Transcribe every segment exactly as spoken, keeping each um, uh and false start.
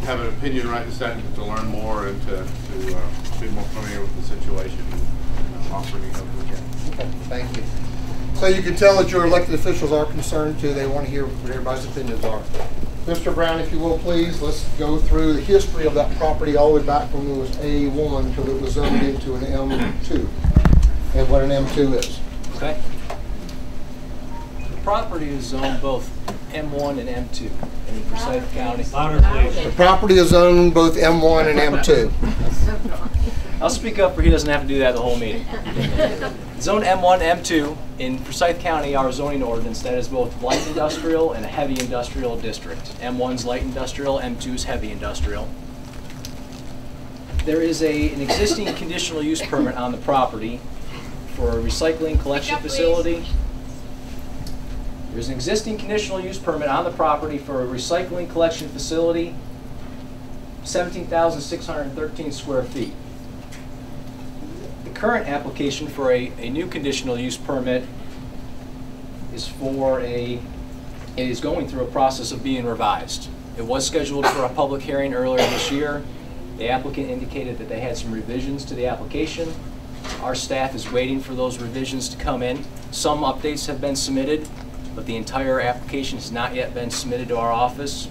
have an opinion right this second, to learn more and to, to uh, be more familiar with the situation and uh, offer any help we can. Okay, thank you. So you can tell that your elected officials are concerned too. They want to hear what everybody's opinions are. Mister Brown, if you will, please, let's go through the history of that property all the way back from when it was A one until it was zoned into an M two, and what an M two is. Okay. The property is zoned both M one and M two in Forsyth County. The property is zoned both M one and M two. I'll speak up, or he doesn't have to do that the whole meeting. Zone M one, M two in Forsyth County, our zoning ordinance, that is both light industrial and a heavy industrial district. M one's light industrial, M two's heavy industrial. There is a, an existing conditional use permit on the property for a recycling collection facility. There's an existing conditional use permit on the property for a recycling collection facility, seventeen thousand six hundred thirteen square feet. The current application for a, a new conditional use permit is for a, it is going through a process of being revised. It was scheduled for a public hearing earlier this year. The applicant indicated that they had some revisions to the application. Our staff is waiting for those revisions to come in. Some updates have been submitted, but the entire application has not yet been submitted to our office.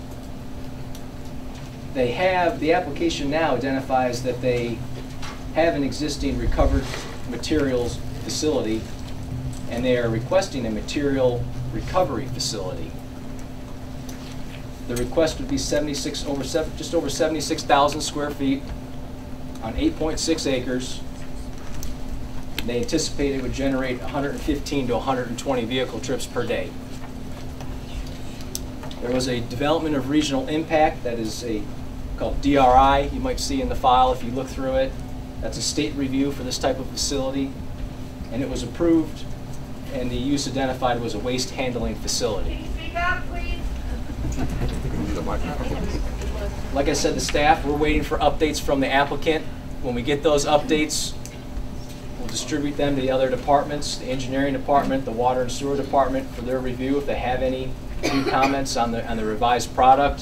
They have, the application now identifies that they have an existing recovered materials facility, and they are requesting a material recovery facility. The request would be seventy-six over seven, just over seventy-six thousand square feet on eight point six acres. They anticipate it would generate one hundred fifteen to one hundred twenty vehicle trips per day. There was a development of regional impact that is a called D R I. You might see in the file if you look through it. That's a state review for this type of facility, and it was approved, and the use identified was a waste handling facility. Can you speak up, please? Like I said, the staff, we're waiting for updates from the applicant. When we get those updates, we'll distribute them to the other departments, the engineering department, the water and sewer department, for their review if they have any new comments on the on the revised product.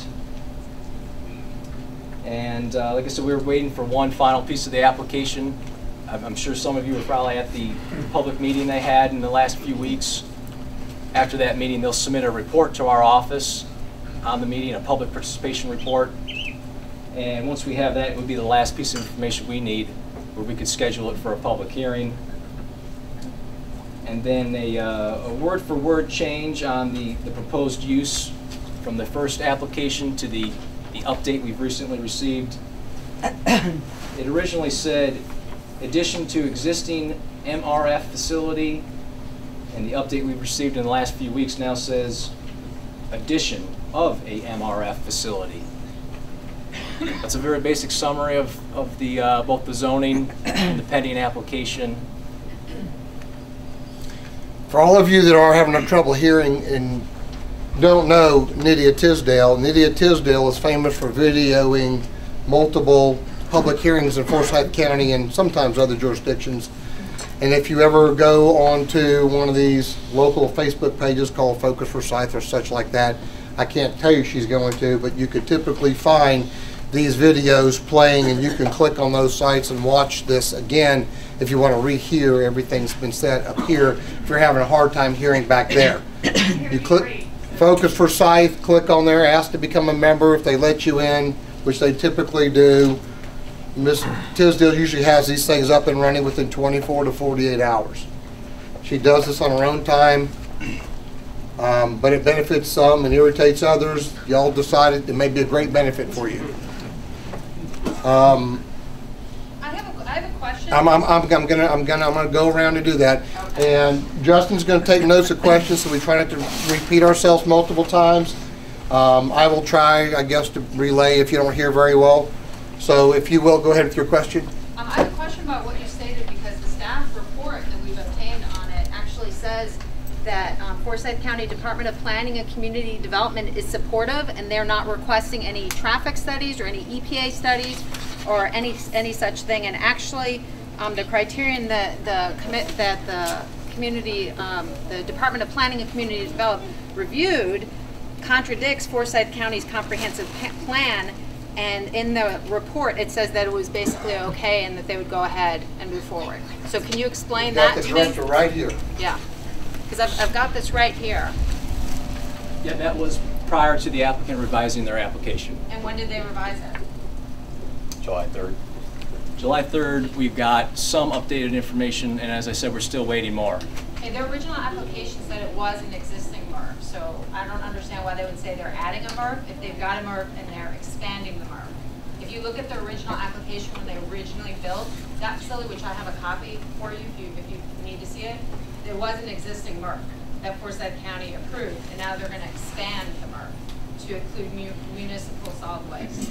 And uh, like I said, we were waiting for one final piece of the application. I'm, I'm sure some of you were probably at the public meeting they had in the last few weeks. After that meeting, they'll submit a report to our office on the meeting, a public participation report. And once we have that, it would be the last piece of information we need where we could schedule it for a public hearing. And then a, uh, a word-for-word change on the, the proposed use from the first application to the, the update we've recently received. It originally said, addition to existing M R F facility, and the update we've received in the last few weeks now says, addition of a M R F facility. That's a very basic summary of, of the, uh, both the zoning and the pending application. For all of you that are having trouble hearing and don't know Nydia Tisdale, Nydia Tisdale is famous for videoing multiple public hearings in Forsyth County and sometimes other jurisdictions. And if you ever go onto one of these local Facebook pages called Focus Forsyth or such like that, I can't tell you she's going to, but you could typically find these videos playing, and you can click on those sites and watch this again if you want to rehear everything that's been said up here if you're having a hard time hearing back there. You click Focus Forsyth, click on there, ask to become a member. If they let you in, which they typically do, Miz Tisdale usually has these things up and running within twenty-four to forty-eight hours. She does this on her own time, um, but it benefits some and irritates others. Y'all decided it may be a great benefit for you. Um, I have a, I have a question. I'm, I'm, I'm, I'm gonna I'm gonna I'm gonna go around and do that. Okay. And Justin's gonna take notes of questions, so we try not to repeat ourselves multiple times. Um, I will try, I guess, to relay if you don't hear very well. So if you will, go ahead with your question. Um, I have a question about what you stated, because the staff report that we've obtained on it actually says that um, Forsyth County Department of Planning and Community Development is supportive, and they're not requesting any traffic studies or any E P A studies or any any such thing. And actually, um, the criterion that the commit that the community, um, the Department of Planning and Community Development reviewed contradicts Forsyth County's comprehensive plan And in the report, it says that it was basically okay and that they would go ahead and move forward. So can you explain that to me? Got the director right here. Yeah, because I've, I've got this right here. Yeah, that was prior to the applicant revising their application. And when did they revise it? July third. July third, we've got some updated information, and as I said, we're still waiting more. Okay, their original application said it was an existing M R F, so I don't understand why they would say they're adding a M R F if they've got a M R F and they're expanding the M R F. If you look at the original application when they originally built that facility, which I have a copy for you if you, if you need to see it, there was an existing M R F that Forsyth County approved, and now they're going to expand the M R F to include mu municipal solid waste.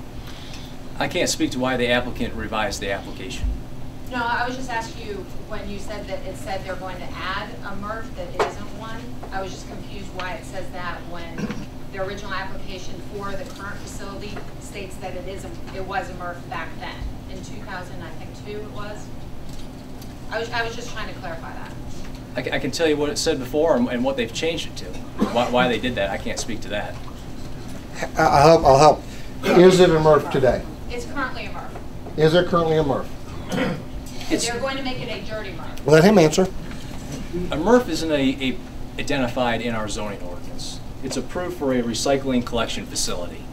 I can't speak to why the applicant revised the application. No, I was just asking you, when you said that it said they're going to add a M R F that isn't one, I was just confused why it says that when the original application for the current facility states that it is a, it was a M R F back then, in two thousand, I think two it was. I was, I was just trying to clarify that. I, I can tell you what it said before and, and what they've changed it to. Why, why they did that, I can't speak to that. I'll help, I'll help. Is it a M R F today? It's currently a M R F. Is it currently a M R F? And they're going to make it a dirty M R F. Let him answer. A M R F isn't a, a identified in our zoning ordinance. It's approved for a recycling collection facility.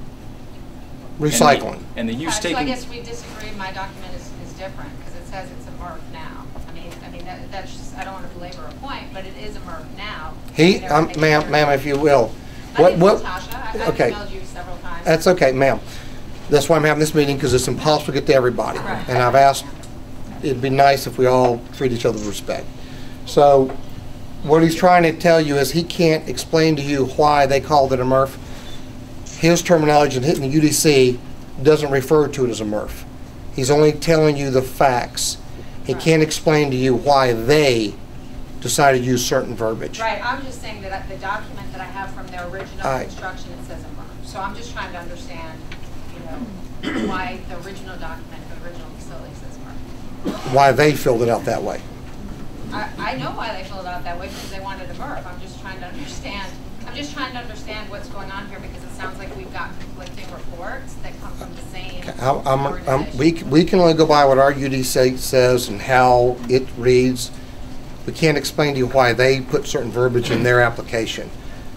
Recycling. And the, and the use Uh, taken. So I guess we disagree. My document is, is different because it says it's a M R F now. I mean, I mean that, that's just, I don't want to belabor a point, but it is a M R F now. He, They're um, making ma'am, it ma'am, if you will. My What, name's what? Natasha. I- I've Okay. emailed you several times. That's okay, ma'am. That's why I'm having this meeting, because it's impossible to get to everybody. Right. And I've asked, it'd be nice if we all treat each other with respect. So what he's trying to tell you is he can't explain to you why they called it a M R F. His terminology and hitting the U D C doesn't refer to it as a M R F. He's only telling you the facts. He can't explain to you why they decided to use certain verbiage. Right, I'm just saying that I- the document that I have from their original Aye. construction, it says a M R F. So I'm just trying to understand, you know, why the original document for the original facility says M R F. Why they filled it out that way. I, I know why they filled it out that way, because they wanted a M R F. I'm just trying to understand, I'm just trying to understand what's going on here, because it sounds like we've got conflicting reports that come from the same I'm- I'm- I'm- organization. we, c- we can only go by what our U D C says and how it reads. We can't explain to you why they put certain verbiage in their application.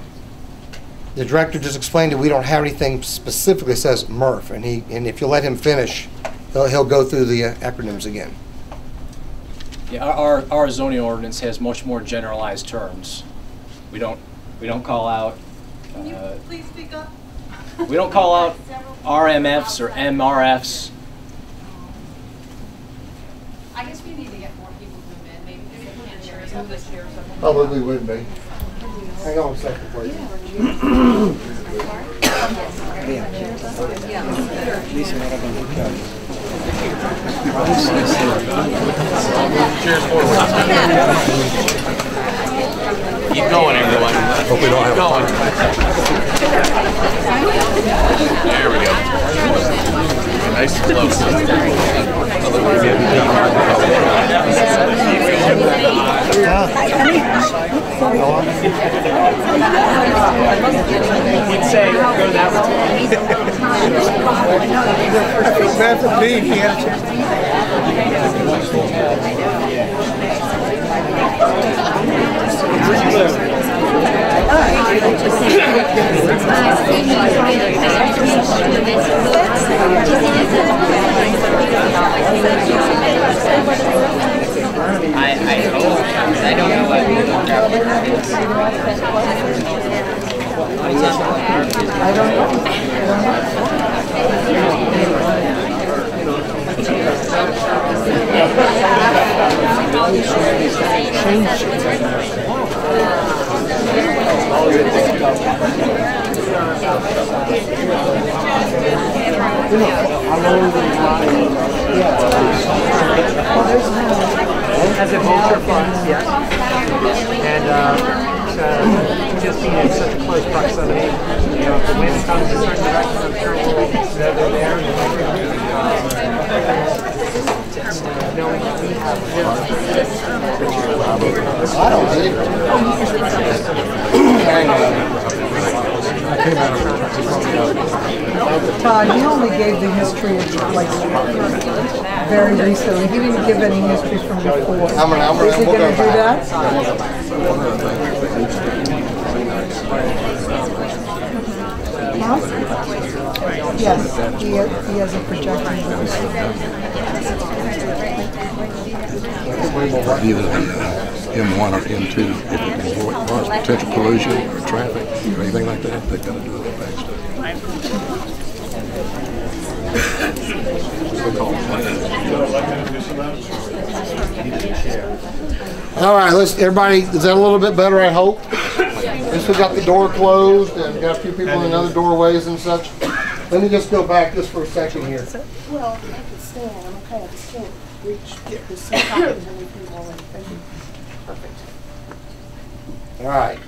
The director just explained that we don't have anything specifically that says M R F, and he, and if you let him finish, he'll, he'll go through the uh, acronyms again. Yeah, our, our our zoning ordinance has much more generalized terms. We don't we don't call out. Can you Uh, please speak up? we don't call out R M Fs or M R Fs. I guess we need to get more people to move in, maybe we can share some of this here. Probably would be. Hang on a second, please. Keep going, everyone. Hope we don't have going. There we go. Nice and close. We'd say go that way. Bad for me, he had a chance. I, I hope, I don't know what. I don't As a vulture funds, yes. And uh, uh, just being in such a close proximity, you know, if the wind comes in a certain direction, I'm sure we'll know they're there. And knowing that we have I don't see it. Todd, gave the history of the place very recently. He didn't give any history from before. I'm gonna, I'm gonna, Is he we'll going go to do back. that? Huh? Yes, he has, he has a projector. Either the uh, M one or M two, if it can avoid cause potential pollution or traffic or anything like that, they've got to do a little back study. All right, let's, everybody, is that a little bit better, I hope? At least we got the door closed and got a few people in other doorways and such. Let me just go back just for a second here. Well, I can stand, I'm okay, I just can't reach the same copies of anything already. Thank you. Perfect. All right.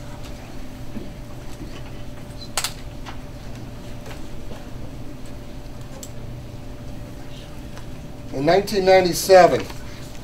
In nineteen ninety-seven, it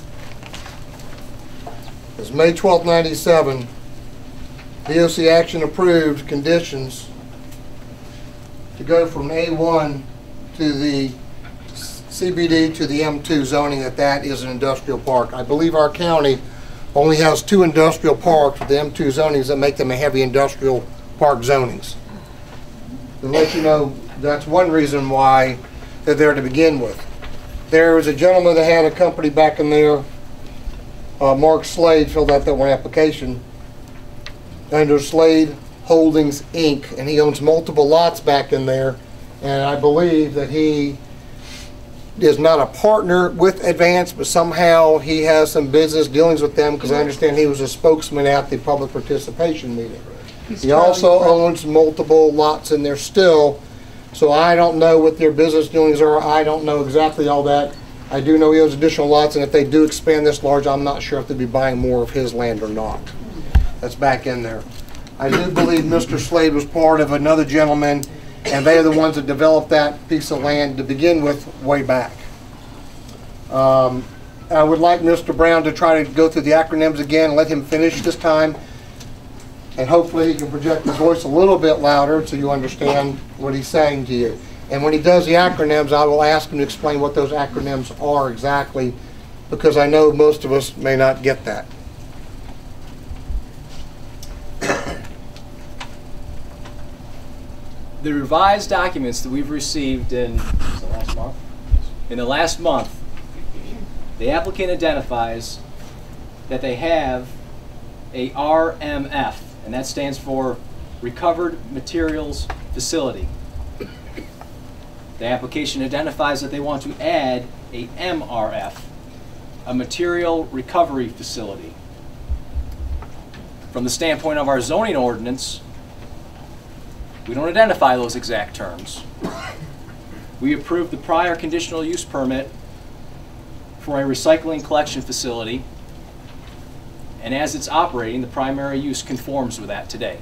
was May twelfth, ninety-seven, D O C action approved conditions to go from A one to the C B D to the M two zoning, that that is an industrial park. I believe our county only has two industrial parks with the M two zonings that make them a heavy industrial park zonings. To let you know, that's one reason why they're there to begin with. There was a gentleman that had a company back in there, uh, Mark Slade filled out that one application under Slade Holdings, Incorporated, and he owns multiple lots back in there, and I believe that he is not a partner with Advance, but somehow he has some business dealings with them, because I understand he was a spokesman at the public participation meeting. He also owns multiple lots in there still, so I don't know what their business dealings are. I don't know exactly all that. I do know he owns additional lots, and if they do expand this large, I'm not sure if they'll be buying more of his land or not. That's back in there. I do believe Mister Slade was part of another gentleman, and they are the ones that developed that piece of land to begin with way back. Um, I would like Mister Brown to try to go through the acronyms again and let him finish this time. And hopefully he can project his voice a little bit louder so you understand what he's saying to you. And when he does the acronyms, I will ask him to explain what those acronyms are exactly, because I know most of us may not get that. The revised documents that we've received in the last month, in the last month, the applicant identifies that they have a R M F, and that stands for Recovered Materials Facility. The application identifies that they want to add a M R F, a Material Recovery Facility. From the standpoint of our zoning ordinance, we don't identify those exact terms. We approved the prior conditional use permit for a recycling collection facility, and as it's operating, the primary use conforms with that today.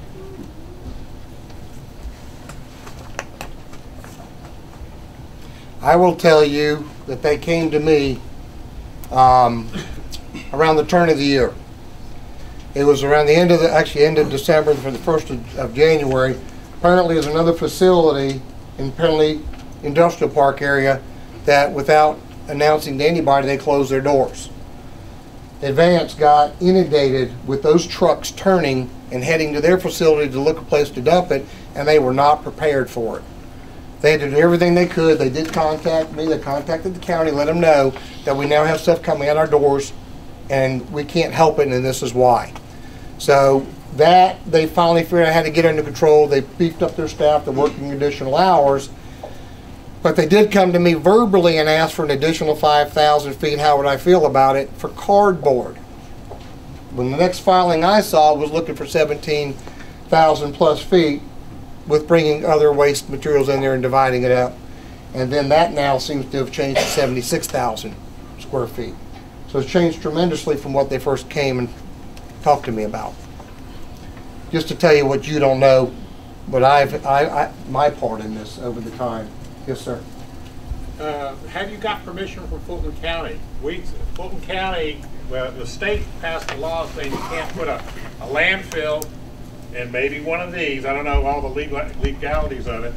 I will tell you that they came to me um, around the turn of the year. It was around the end of the, actually end of December for the first of, of January. Apparently there's another facility in Penley Industrial Park area that without announcing to anybody, they closed their doors. Advance got inundated with those trucks turning and heading to their facility to look a place to dump it, and they were not prepared for it. They did everything they could. They did contact me. They contacted the county, let them know that we now have stuff coming at our doors and we can't help it, and this is why. So that they finally figured out how to get under control. They beefed up their staff. They're working additional hours. But they did come to me verbally and ask for an additional five thousand feet. How would I feel about it for cardboard? When the next filing I saw was looking for seventeen thousand plus feet with bringing other waste materials in there and dividing it up. And then that now seems to have changed to seventy-six thousand square feet. So it's changed tremendously from what they first came and talked to me about. Just to tell you what you don't know, but I've, I, I, my part in this over the time. Yes, sir. Uh, have you got permission from Fulton County? We, Fulton County, well, the state passed a law saying you can't put a, a landfill in maybe one of these. I don't know all the legal legalities of it,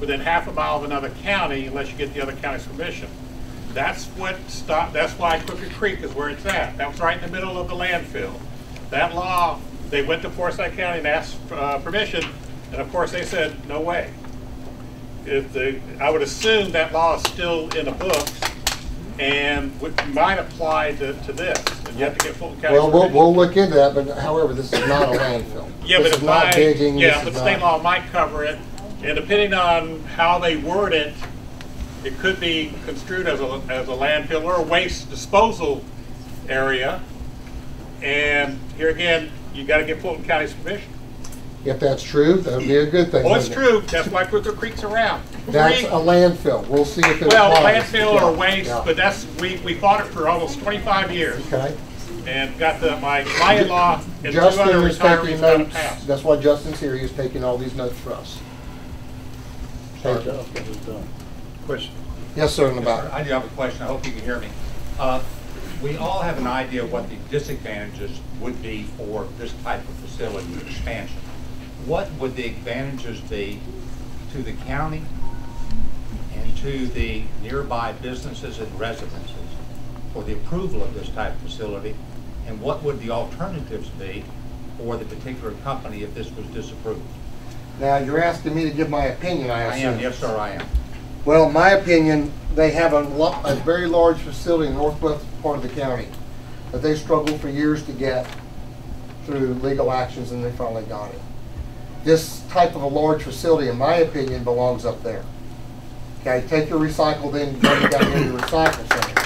within half a mile of another county unless you get the other county's permission. That's what stopped, that's why Crooked Creek is where it's at. That was right in the middle of the landfill. That law, they went to Forsyth County and asked uh, permission, and of course they said, no way. If the, I would assume that law is still in the books and would, might apply to, to this. And you have to get Fulton County Well, we'll, permission. we'll look into that, but however, this is not a landfill. Yeah, This but is if not my, digging, yeah, this but is state not- law might cover it, and depending on how they word it, it could be construed as a, as a landfill or a waste disposal area. And here again, you gotta get Fulton County's permission. If that's true, that would be a good thing. Well, it's wouldn't it? true, that's why Crooked Creek's around. That's Three- a landfill. We'll see if it Well, applies. landfill Yeah, or waste, yeah. but that's, we, we fought it for almost twenty-five years. Okay. And got the, my, my in-law and two Justin other is taking retirees got it notes. passed. That's why Justin's here. He's taking all these notes for us. Thank you. Question. Yes, sir, in the Yes, back. sir. I do have a question. I hope you can hear me. Uh, we all have an idea of what the disadvantages would be for this type of facility expansion. What would the advantages be to the county and to the nearby businesses and residences for the approval of this type of facility? And what would the alternatives be for the particular company if this was disapproved? Now, you're asking me to give my opinion, I I assume. am, yes, sir, I am. Well, in my opinion, they have a, lo a very large facility in the northwest part of the county that they struggled for years to get through legal actions, and they finally got it. This type of a large facility, in my opinion, belongs up there. Okay, take your recycle, then bring it down into your recycle center.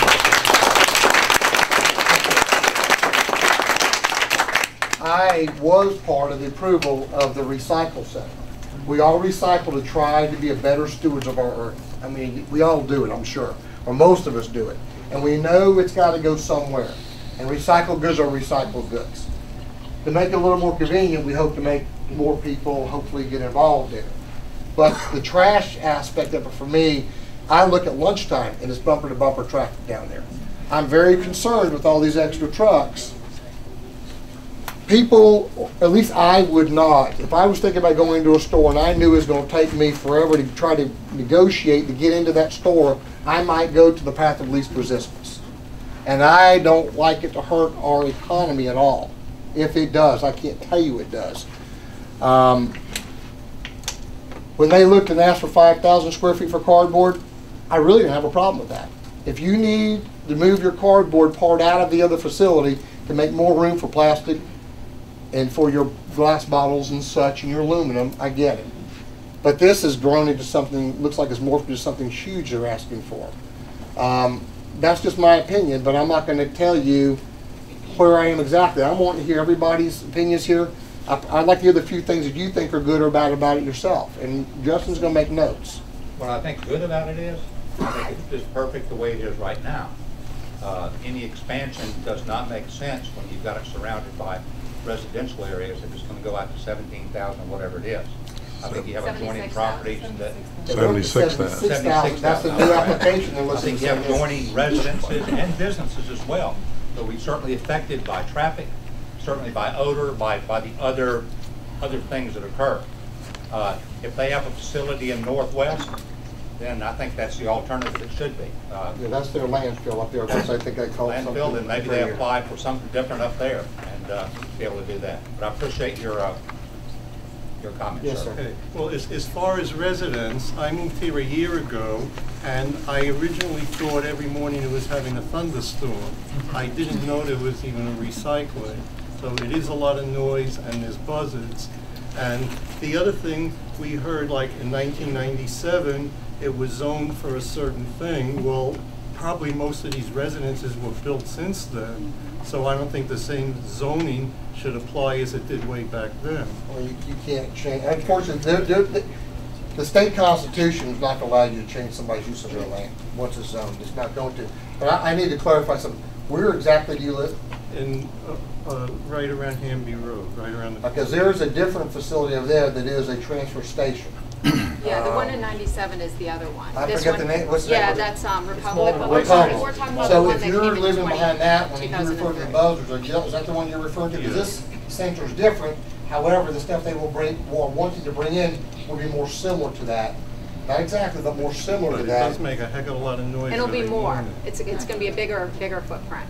I was part of the approval of the recycle center. We all recycle to try to be a better stewards of our earth. I mean, we all do it, I'm sure, or most of us do it. And we know it's got to go somewhere. And recycled goods are recycled goods. To make it a little more convenient, we hope to make more people hopefully get involved in it. But the trash aspect of it for me, I look at lunchtime and it's bumper to bumper traffic down there. I'm very concerned with all these extra trucks. People, at least I would not, if I was thinking about going into a store and I knew it was going to take me forever to try to negotiate to get into that store, I might go to the path of least resistance. And I don't like it to hurt our economy at all. If it does, I can't tell you it does. Um, when they looked and asked for five thousand square feet for cardboard, I really didn't have a problem with that. If you need to move your cardboard part out of the other facility to make more room for plastic and for your glass bottles and such and your aluminum, I get it. But this has grown into something, looks like it's morphed into something huge they're asking for. Um, that's just my opinion, but I'm not going to tell you where I am exactly. I'm wanting to hear everybody's opinions here. I, I'd like to hear the few things that you think are good or bad about it yourself. And Justin's going to make notes. What I think good about it is, I think it's just perfect the way it is right now. Uh, any expansion does not make sense when you've got it surrounded by residential areas if it's going to go out to seventeen thousand, whatever it is. I think you have adjoining properties that... seventy-six thousand. seventy-six thousand. That's a new application they're I listening think you have adjoining residences and businesses as well. So we're certainly affected by traffic, certainly by odor, by, by the other, other things that occur. Uh, if they have a facility in Northwest, then I think that's the alternative it should be. Uh, Yeah, that's their landfill up there. That's, I think they call it something. landfill, then maybe they apply for something different up there and uh, be able to do that. But I appreciate your uh, your comments, Yes, sir. sir. Okay. Well, as, as far as residents, I moved here a year ago, and I originally thought every morning it was having a thunderstorm. I didn't know there was even a recycling. So it is a lot of noise, and there's buzzards. And the other thing we heard, like in nineteen ninety-seven, it was zoned for a certain thing. Well, probably most of these residences were built since then. So I don't think the same zoning should apply as it did way back then. Well, you, you can't change. Unfortunately, they're, they're, they, the state constitution is not going to allow you to change somebody's use of their land once it's zoned. It's not going to. But I, I need to clarify something. Where exactly do you live? In uh, uh, right around Hamby Road, right around the. Because there is a different facility over there that is a transfer station. Yeah, the one in ninety-seven is the other one. I This forget one- the name. What's the Yeah, name? that's um, Republic, but we're Republic. talking, we're talking about the So one if that you're came in living behind that one, twenty, and you refer to the two thousand three. buzzards, or you- is that the one you're referring to? Because this center is different. However, the stuff they will bring, will want you to bring in will be more similar to that. Not exactly, but more similar But to it that. does make a heck of a lot of noise. And it'll be every more. morning. It's, it's gonna be a bigger, bigger footprint.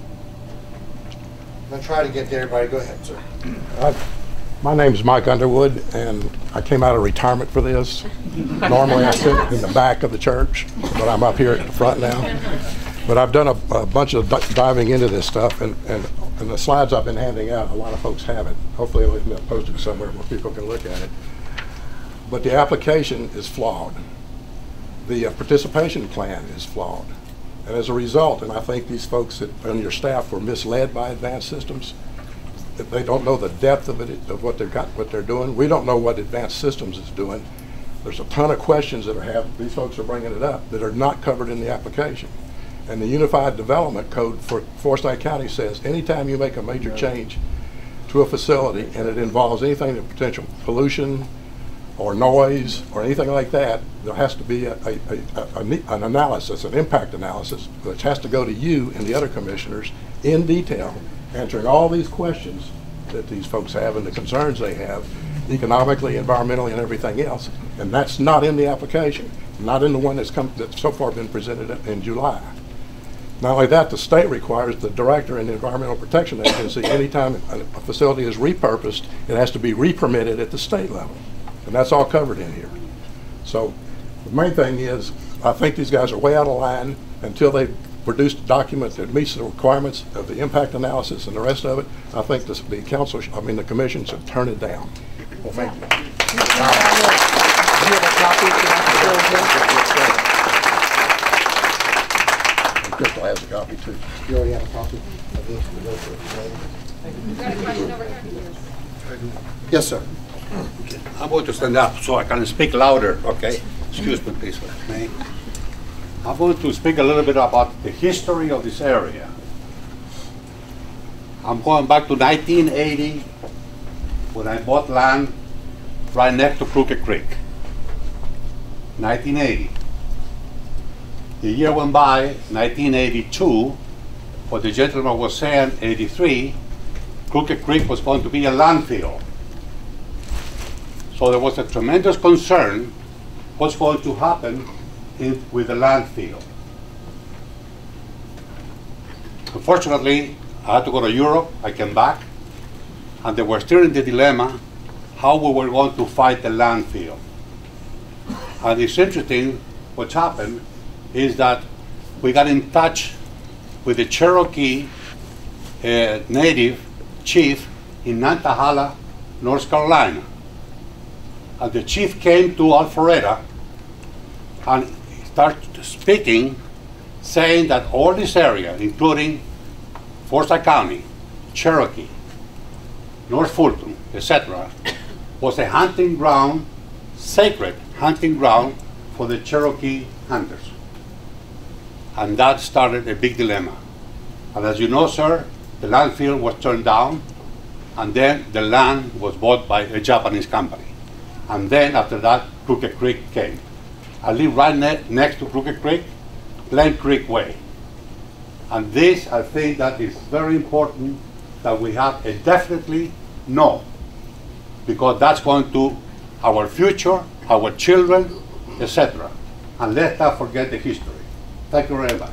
I'm gonna try to get to everybody. Go ahead, sir. I- My name's Mike Underwood, and I came out of retirement for this. Normally I sit in the back of the church, but I'm up here at the front now. But I've done a, a bunch of di- diving into this stuff, and, and, and the slides I've been handing out, a lot of folks haven't. Hopefully it'll be posted somewhere where people can look at it. But the application is flawed. The uh, participation plan is flawed. And as a result, and I think these folks that, on your staff were misled by Advanced Systems, that they don't know the depth of it, of what they've got, what they're doing. We don't know what Advanced Systems is doing. There's a ton of questions that are have, these folks are bringing it up, that are not covered in the application. And the Unified Development Code for Forsyth County says anytime you make a major change to a facility and it involves anything of potential pollution or noise or anything like that, there has to be a, a, a, a, an analysis, an impact analysis, which has to go to you and the other commissioners in detail, answering all these questions that these folks have and the concerns they have, economically, environmentally, and everything else. And that's not in the application, not in the one that's come that's so far been presented in July. Not only that, the state requires the director and the Environmental Protection Agency, anytime a a facility is repurposed, it has to be re-permitted at the state level. And that's all covered in here. So the main thing is, I think these guys are way out of line until they produce a document that meets the requirements of the impact analysis and the rest of it. I think this, the council, sh I mean the commission should turn it down. Well, thank you. Crystal has a copy too. You already have a copy of this? You got a question over here? Yes, sir. I'm going to stand up so I can speak louder, okay? Excuse me, please. May. I'm going to speak a little bit about the history of this area. I'm going back to nineteen eighty when I bought land right next to Crooked Creek. nineteen eighty. The year went by, nineteen eighty-two, what the gentleman was saying, eighty-three, Crooked Creek was going to be a landfill. So there was a tremendous concern what's going to happen in, with the landfill. Unfortunately, I had to go to Europe, I came back, and they were still in the dilemma how we were going to fight the landfill. And it's interesting what's happened is that we got in touch with the Cherokee uh, native chief in Nantahala, North Carolina. And the chief came to Alpharetta and started speaking, saying that all this area, including Forsyth County, Cherokee, North Fulton, et cetera, was a hunting ground, sacred hunting ground for the Cherokee hunters. And that started a big dilemma. And as you know, sir, the landfill was turned down, and then the land was bought by a Japanese company. And then after that, Crooked Creek came. I live right ne next to Crooked Creek, Plain Creek Way. And this, I think that is very important that we have a definitely no, because that's going to our future, our children, et cetera. And let's not forget the history. Thank you very much.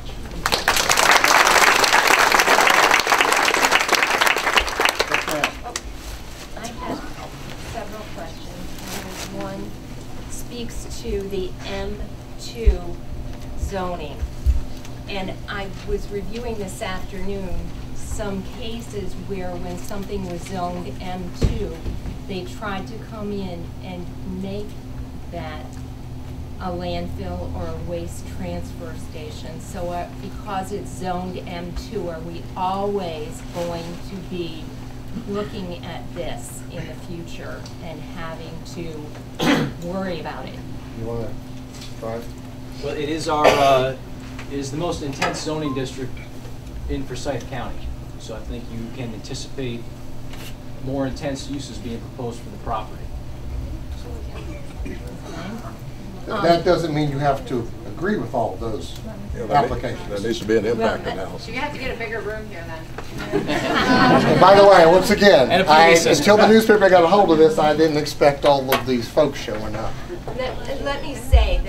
I have several questions. One speaks to the M two zoning. And I was reviewing this afternoon some cases where when something was zoned M two, they tried to come in and make that a landfill or a waste transfer station. So uh, because it's zoned M two, are we always going to be looking at this in the future and having to worry about it? You want to try? Well, it is our, uh, it is the most intense zoning district in Forsyth County. So I think you can anticipate more intense uses being proposed for the property. That doesn't mean you have to agree with all of those Yeah, that applications. There needs to be an impact analysis. You're gonna have to get a bigger room here then. And by the way, once again, And a I, P A system. until the newspaper got a hold of this, I didn't expect all of these folks showing up. Let, let me say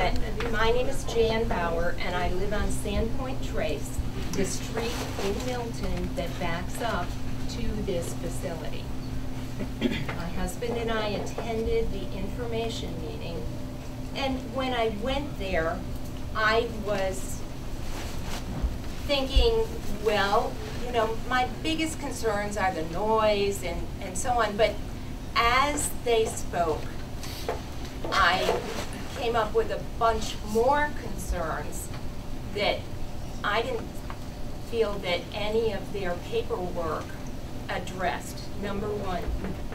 My name is Jan Bauer, and I live on Sandpoint Trace, the street in Milton that backs up to this facility. My husband and I attended the information meeting, and when I went there, I was thinking, well, you know, my biggest concerns are the noise and, and so on, but as they spoke, I came up with a bunch more concerns that I didn't feel that any of their paperwork addressed. Number one,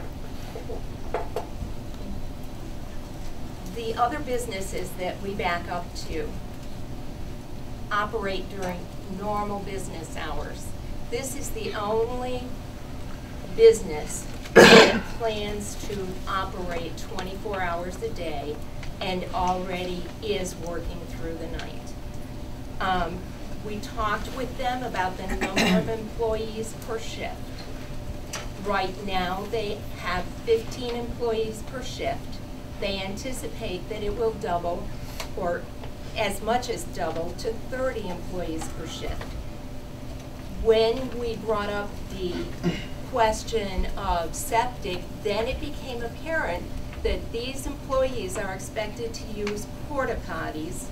the other businesses that we back up to operate during normal business hours. This is the only business that plans to operate twenty-four hours a day and already is working through the night. Um, we talked with them about the number of employees per shift. Right now, they have fifteen employees per shift. They anticipate that it will double, or as much as double, to thirty employees per shift. When we brought up the question of septic, then it became apparent that these employees are expected to use porta potties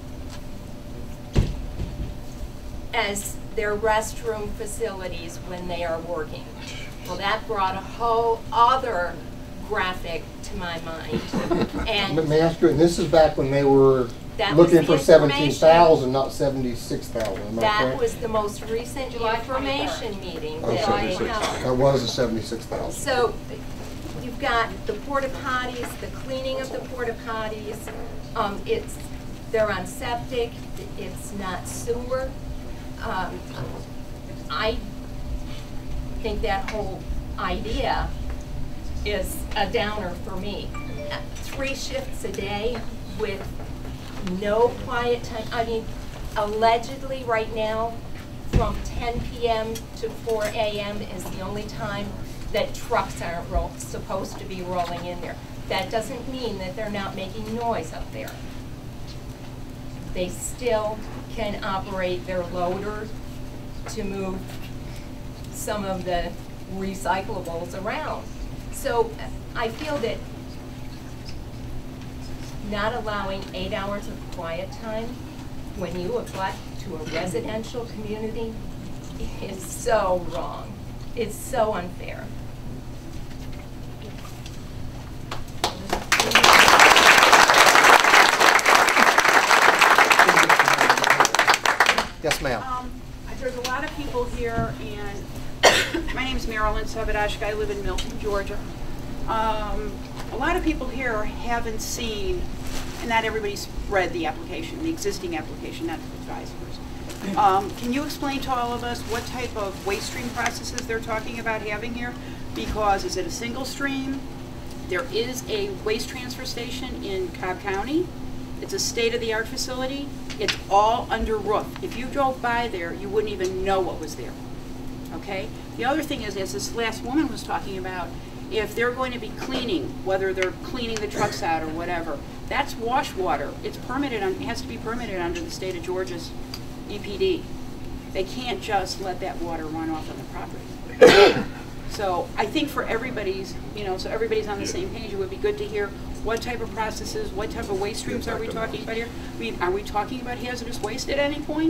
as their restroom facilities when they are working. Well, that brought a whole other graphic to my mind. And May I ask you, and this is back when they were That was looking the for seventeen thousand, information. not seventy-six thousand, am I that correct? was the most recent information meeting Oh, that I seventy-six. held. That was a seventy-six thousand. So you've got the porta potties, the cleaning of the porta potties. Um, it's they're on septic. It's not sewer. Um, I think that whole idea is a downer for me. Uh, Three shifts a day with no quiet time. I mean, allegedly right now, from ten p m to four a m is the only time that trucks aren't roll, supposed to be rolling in there. That doesn't mean that they're not making noise up there. They still can operate their loader to move some of the recyclables around. So I feel that not allowing eight hours of quiet time when you apply to a residential community is so wrong. It's so unfair. Yes, ma'am. Um, there's a lot of people here, and my name is Marilyn Sabadashka. I live in Milton, Georgia. Um, a lot of people here haven't seen, and not everybody's read the application, the existing application, not the advisors. Um, can you explain to all of us what type of waste stream processes they're talking about having here? Because is it a single stream? There is a waste transfer station in Cobb County. It's a state-of-the-art facility. It's all under roof. If you drove by there, you wouldn't even know what was there. Okay? The other thing is, as this last woman was talking about, if they're going to be cleaning, whether they're cleaning the trucks out or whatever, that's wash water. It's permitted, on, it has to be permitted under the state of Georgia's E P D. They can't just let that water run off on the property. So I think for everybody's, you know, so everybody's on the same page, it would be good to hear what type of processes, what type of waste streams are we talking about here? I mean, are we talking about hazardous waste at any point?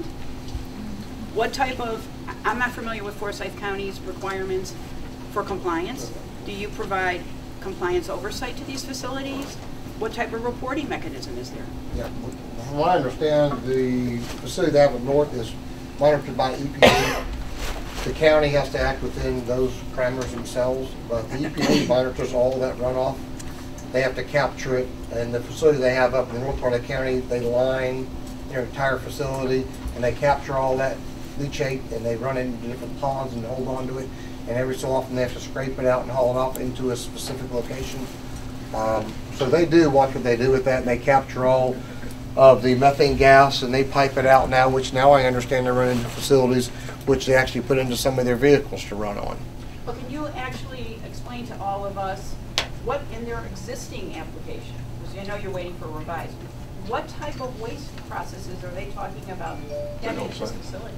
What type of, I'm not familiar with Forsyth County's requirements for compliance. Do you provide compliance oversight to these facilities? What type of reporting mechanism is there? Yeah, from what I understand, the facility they have up north is monitored by E P D. The county has to act within those parameters themselves, but the E P D monitors all that runoff. They have to capture it, and the facility they have up in the north part of the county, they line their entire facility, and they capture all that leachate, and they run it into different ponds and hold on to it, and every so often they have to scrape it out and haul it off into a specific location. Um, so they do what could they do with that, and they capture all of the methane gas, and they pipe it out now, which now I understand they run into facilities which they actually put into some of their vehicles to run on. Well, can you actually explain to all of us what in their existing application, because I know you're waiting for revised, what type of waste processes are they talking about getting at this facility?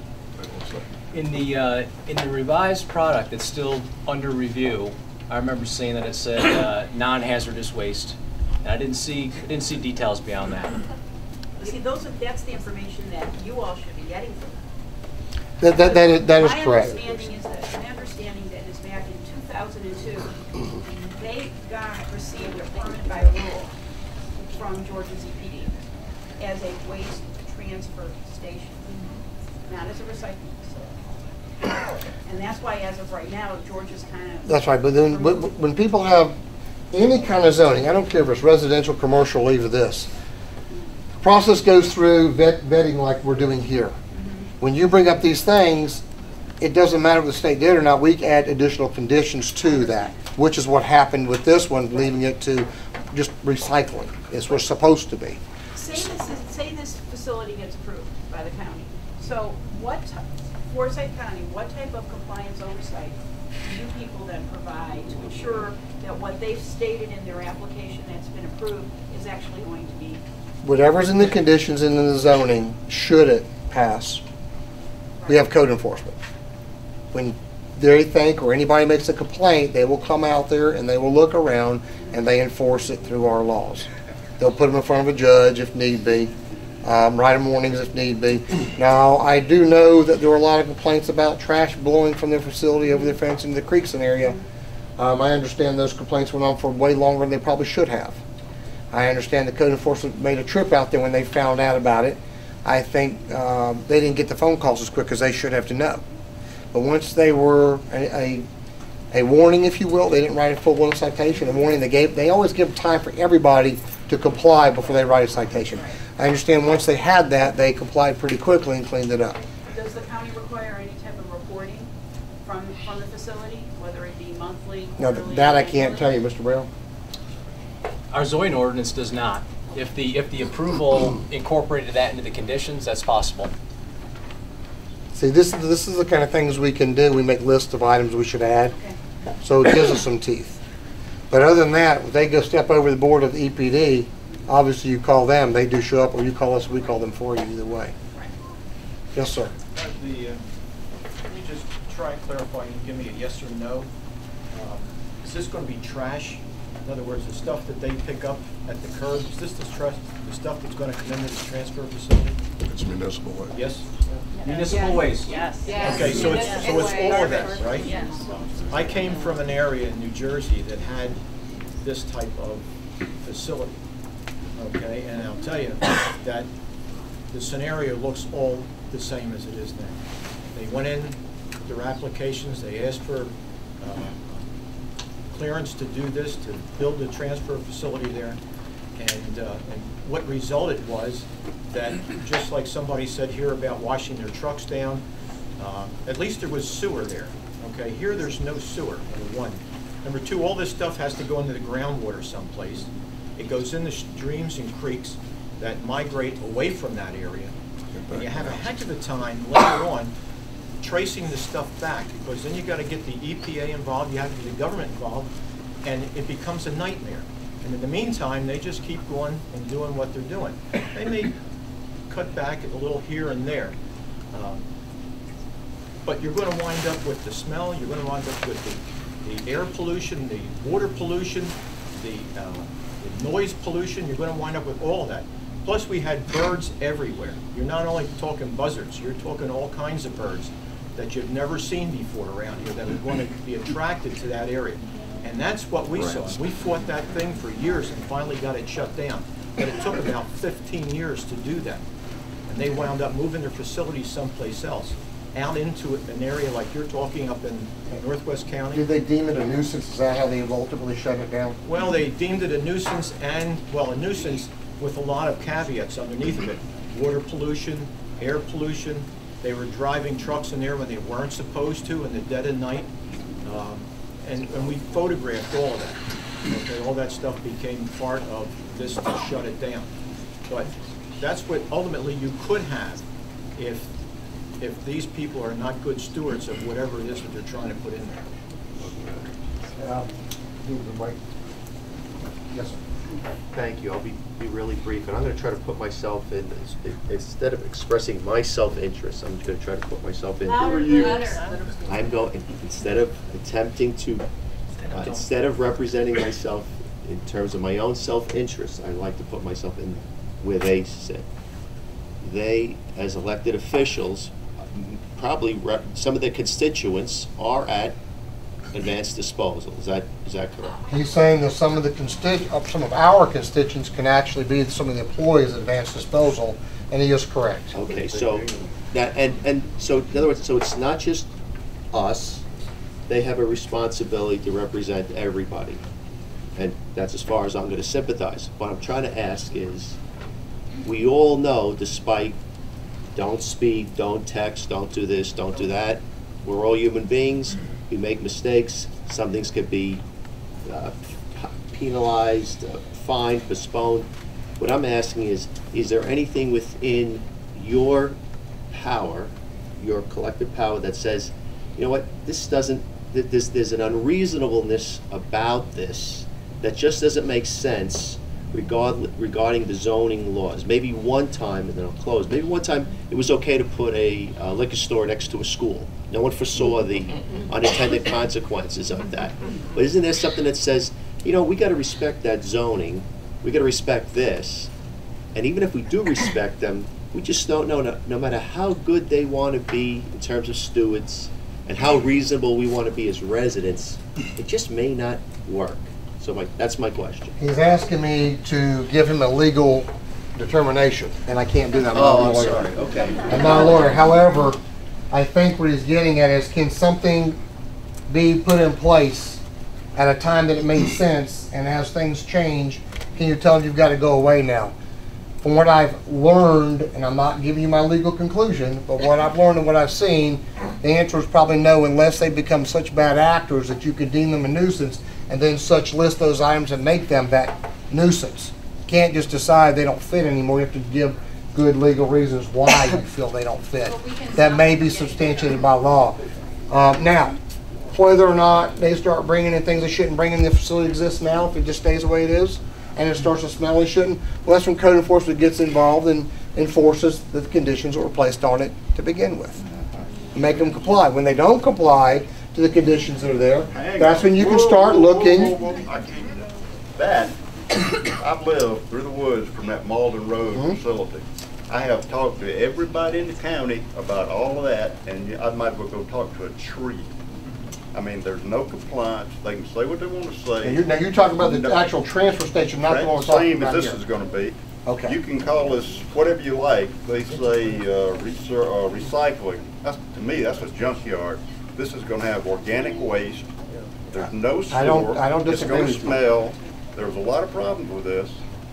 In the, uh, in the revised product that's still under review, I remember seeing that it said uh, non-hazardous waste. And I didn't see, I didn't see details beyond that. See, those are, that's the information that you all should be getting from them. That, that, that is, that is My correct. understanding is that, my understanding that is back in two thousand two, they got, received a permit by rule from Georgia Z P D as a waste transfer station, not as a recycling facility. And that's why, as of right now, Georgia's kind of. That's right, but then when, when people have any kind of zoning, I don't care if it's residential, commercial, leave of this, process goes through vet, vetting like we're doing here. When you bring up these things, it doesn't matter if the state did or not, we add additional conditions to that, which is what happened with this one, leaving it to just recycling. It's what's supposed to be. Say this, is, say this facility gets approved by the county. So what, Forsyth County, what type of compliance oversight do you people then provide to ensure that what they've stated in their application that's been approved is actually going to be? Whatever's in the conditions and in the zoning, should it pass, we have code enforcement. When they think or anybody makes a complaint, they will come out there and they will look around and they enforce it through our laws. They'll put them in front of a judge if need be, um, write them warnings if need be. Now, I do know that there were a lot of complaints about trash blowing from their facility over their fence into the creeks and area. Um, I understand those complaints went on for way longer than they probably should have. I understand the code enforcement made a trip out there when they found out about it. I think um, they didn't get the phone calls as quick as they should have to know. But once they were a, a, a warning, if you will, they didn't write a full-blown citation. A warning they gave, they always give time for everybody to comply before they write a citation. I understand once they had that, they complied pretty quickly and cleaned it up. Does the county require any type of reporting from, from the facility, whether it be monthly, Now, quarterly? that I can't tell you, Mister Brown. Our zoning ordinance does not. If the, if the approval incorporated that into the conditions, that's possible. See, this, this is the kind of things we can do. We make lists of items we should add, so it gives us some teeth. But other than that, if they go step over the board of the E P D, obviously you call them, they do show up, or you call us, we call them for you either way. Yes, sir. Uh, the, uh, can you just try and clarify and give me a yes or no? Um, is this going to be trash? In other words, the stuff that they pick up at the curb, is this the, trust, the stuff that's going to come into the transfer facility? It's municipal waste. Yes? Municipal waste. Yes. Okay, so it's, so it's all of that, right? Yes. I came from an area in New Jersey that had this type of facility, okay? And I'll tell you that the scenario looks all the same as it is now. They went in, their applications, they asked for uh, clearance to do this, to build a transfer facility there. And, uh, and what resulted was that, just like somebody said here about washing their trucks down, uh, at least there was sewer there. Okay, here there's no sewer, number one. Number two, all this stuff has to go into the groundwater someplace. It goes in the streams and creeks that migrate away from that area. And you have a heck of a time later on tracing the stuff back, because then you got to get the E P A involved, you have to get the government involved, and it becomes a nightmare. And in the meantime, they just keep going and doing what they're doing. They may cut back a little here and there, um, but you're going to wind up with the smell, you're going to wind up with the, the air pollution, the water pollution, the, uh, the noise pollution, you're going to wind up with all of that. Plus, we had birds everywhere. You're not only talking buzzards, you're talking all kinds of birds that you've never seen before around here that would want to be attracted to that area. And that's what we saw. We fought that thing for years and finally got it shut down. But it took about fifteen years to do that. And they wound up moving their facilities someplace else, out into an area like you're talking up in Northwest County. Did they deem it a nuisance? Is that how they ultimately shut it down? Well, they deemed it a nuisance, and, well, a nuisance with a lot of caveats underneath of it. Water pollution, air pollution. They were driving trucks in there when they weren't supposed to in the dead of night. Um, and, and we photographed all of that. Okay, all that stuff became part of this to shut it down. But that's what ultimately you could have if if these people are not good stewards of whatever it is that they're trying to put in there. Uh, yes, sir. Thank you. I'll be, be really brief, and I'm going to try to put myself in, instead of expressing my self-interest, I'm going to try to put myself in. Louder, louder. I'm going, instead of attempting to, uh, instead of representing myself in terms of my own self-interest, I like to put myself in where they sit. They, as elected officials, probably rep some of their constituents are at advanced disposal. Is that is that correct? He's saying that some of the constitu uh, some of our constituents can actually be some of the employees at advanced disposal, and he is correct. Okay, so that and and so in other words, so it's not just us. They have a responsibility to represent everybody, and that's as far as I'm going to sympathize. What I'm trying to ask is, we all know, despite don't speak, don't text, don't do this, don't do that, we're all human beings. We make mistakes. Some things could be uh, penalized, uh, fined, postponed. What I'm asking is, is there anything within your power, your collective power, that says, you know what, this doesn't, th this, there's an unreasonableness about this that just doesn't make sense regard, regarding the zoning laws. Maybe one time, and then I'll close, maybe one time it was okay to put a uh, liquor store next to a school. No one foresaw the unintended consequences of that. But isn't there something that says, you know, we got to respect that zoning, we got to respect this, and even if we do respect them, we just don't know, no, no matter how good they want to be in terms of stewards and how reasonable we want to be as residents, it just may not work. So my, that's my question. He's asking me to give him a legal determination, and I can't do that. I'm not Oh, a I'm lawyer. sorry. Okay. I'm not a lawyer. However, I think what he's getting at is, can something be put in place at a time that it makes sense, and as things change, can you tell them you've got to go away now? From what I've learned, and I'm not giving you my legal conclusion, but what I've learned and what I've seen, the answer is probably no, unless they become such bad actors that you could deem them a nuisance, and then such list those items and make them that nuisance. You can't just decide they don't fit anymore. You have to give good legal reasons why you feel they don't fit. That may be substantiated by law. Um, now, whether or not they start bringing in things they shouldn't bring in, the facility exists now, if it just stays the way it is, and it starts to smell, it shouldn't, well, that's when code enforcement gets involved and enforces the conditions that were placed on it to begin with. Make them comply. When they don't comply to the conditions that are there, that's when you can start looking. I can't. That, I've lived through the woods from that Malden Road mm-hmm. facility. I have talked to everybody in the county about all of that, and I might as well go talk to a tree. I mean, there's no compliance. They can say what they want to say. Now you're, now you're talking about the no, actual transfer station, not the one we're talking about here. Same as this here. is going to be. Okay. You can call this whatever you like. They say uh, uh, recycling. That's, to me, that's a junkyard. This is going to have organic waste. There's no sewer. I don't, I don't disagree It's with going to smell. There's a lot of problems with this.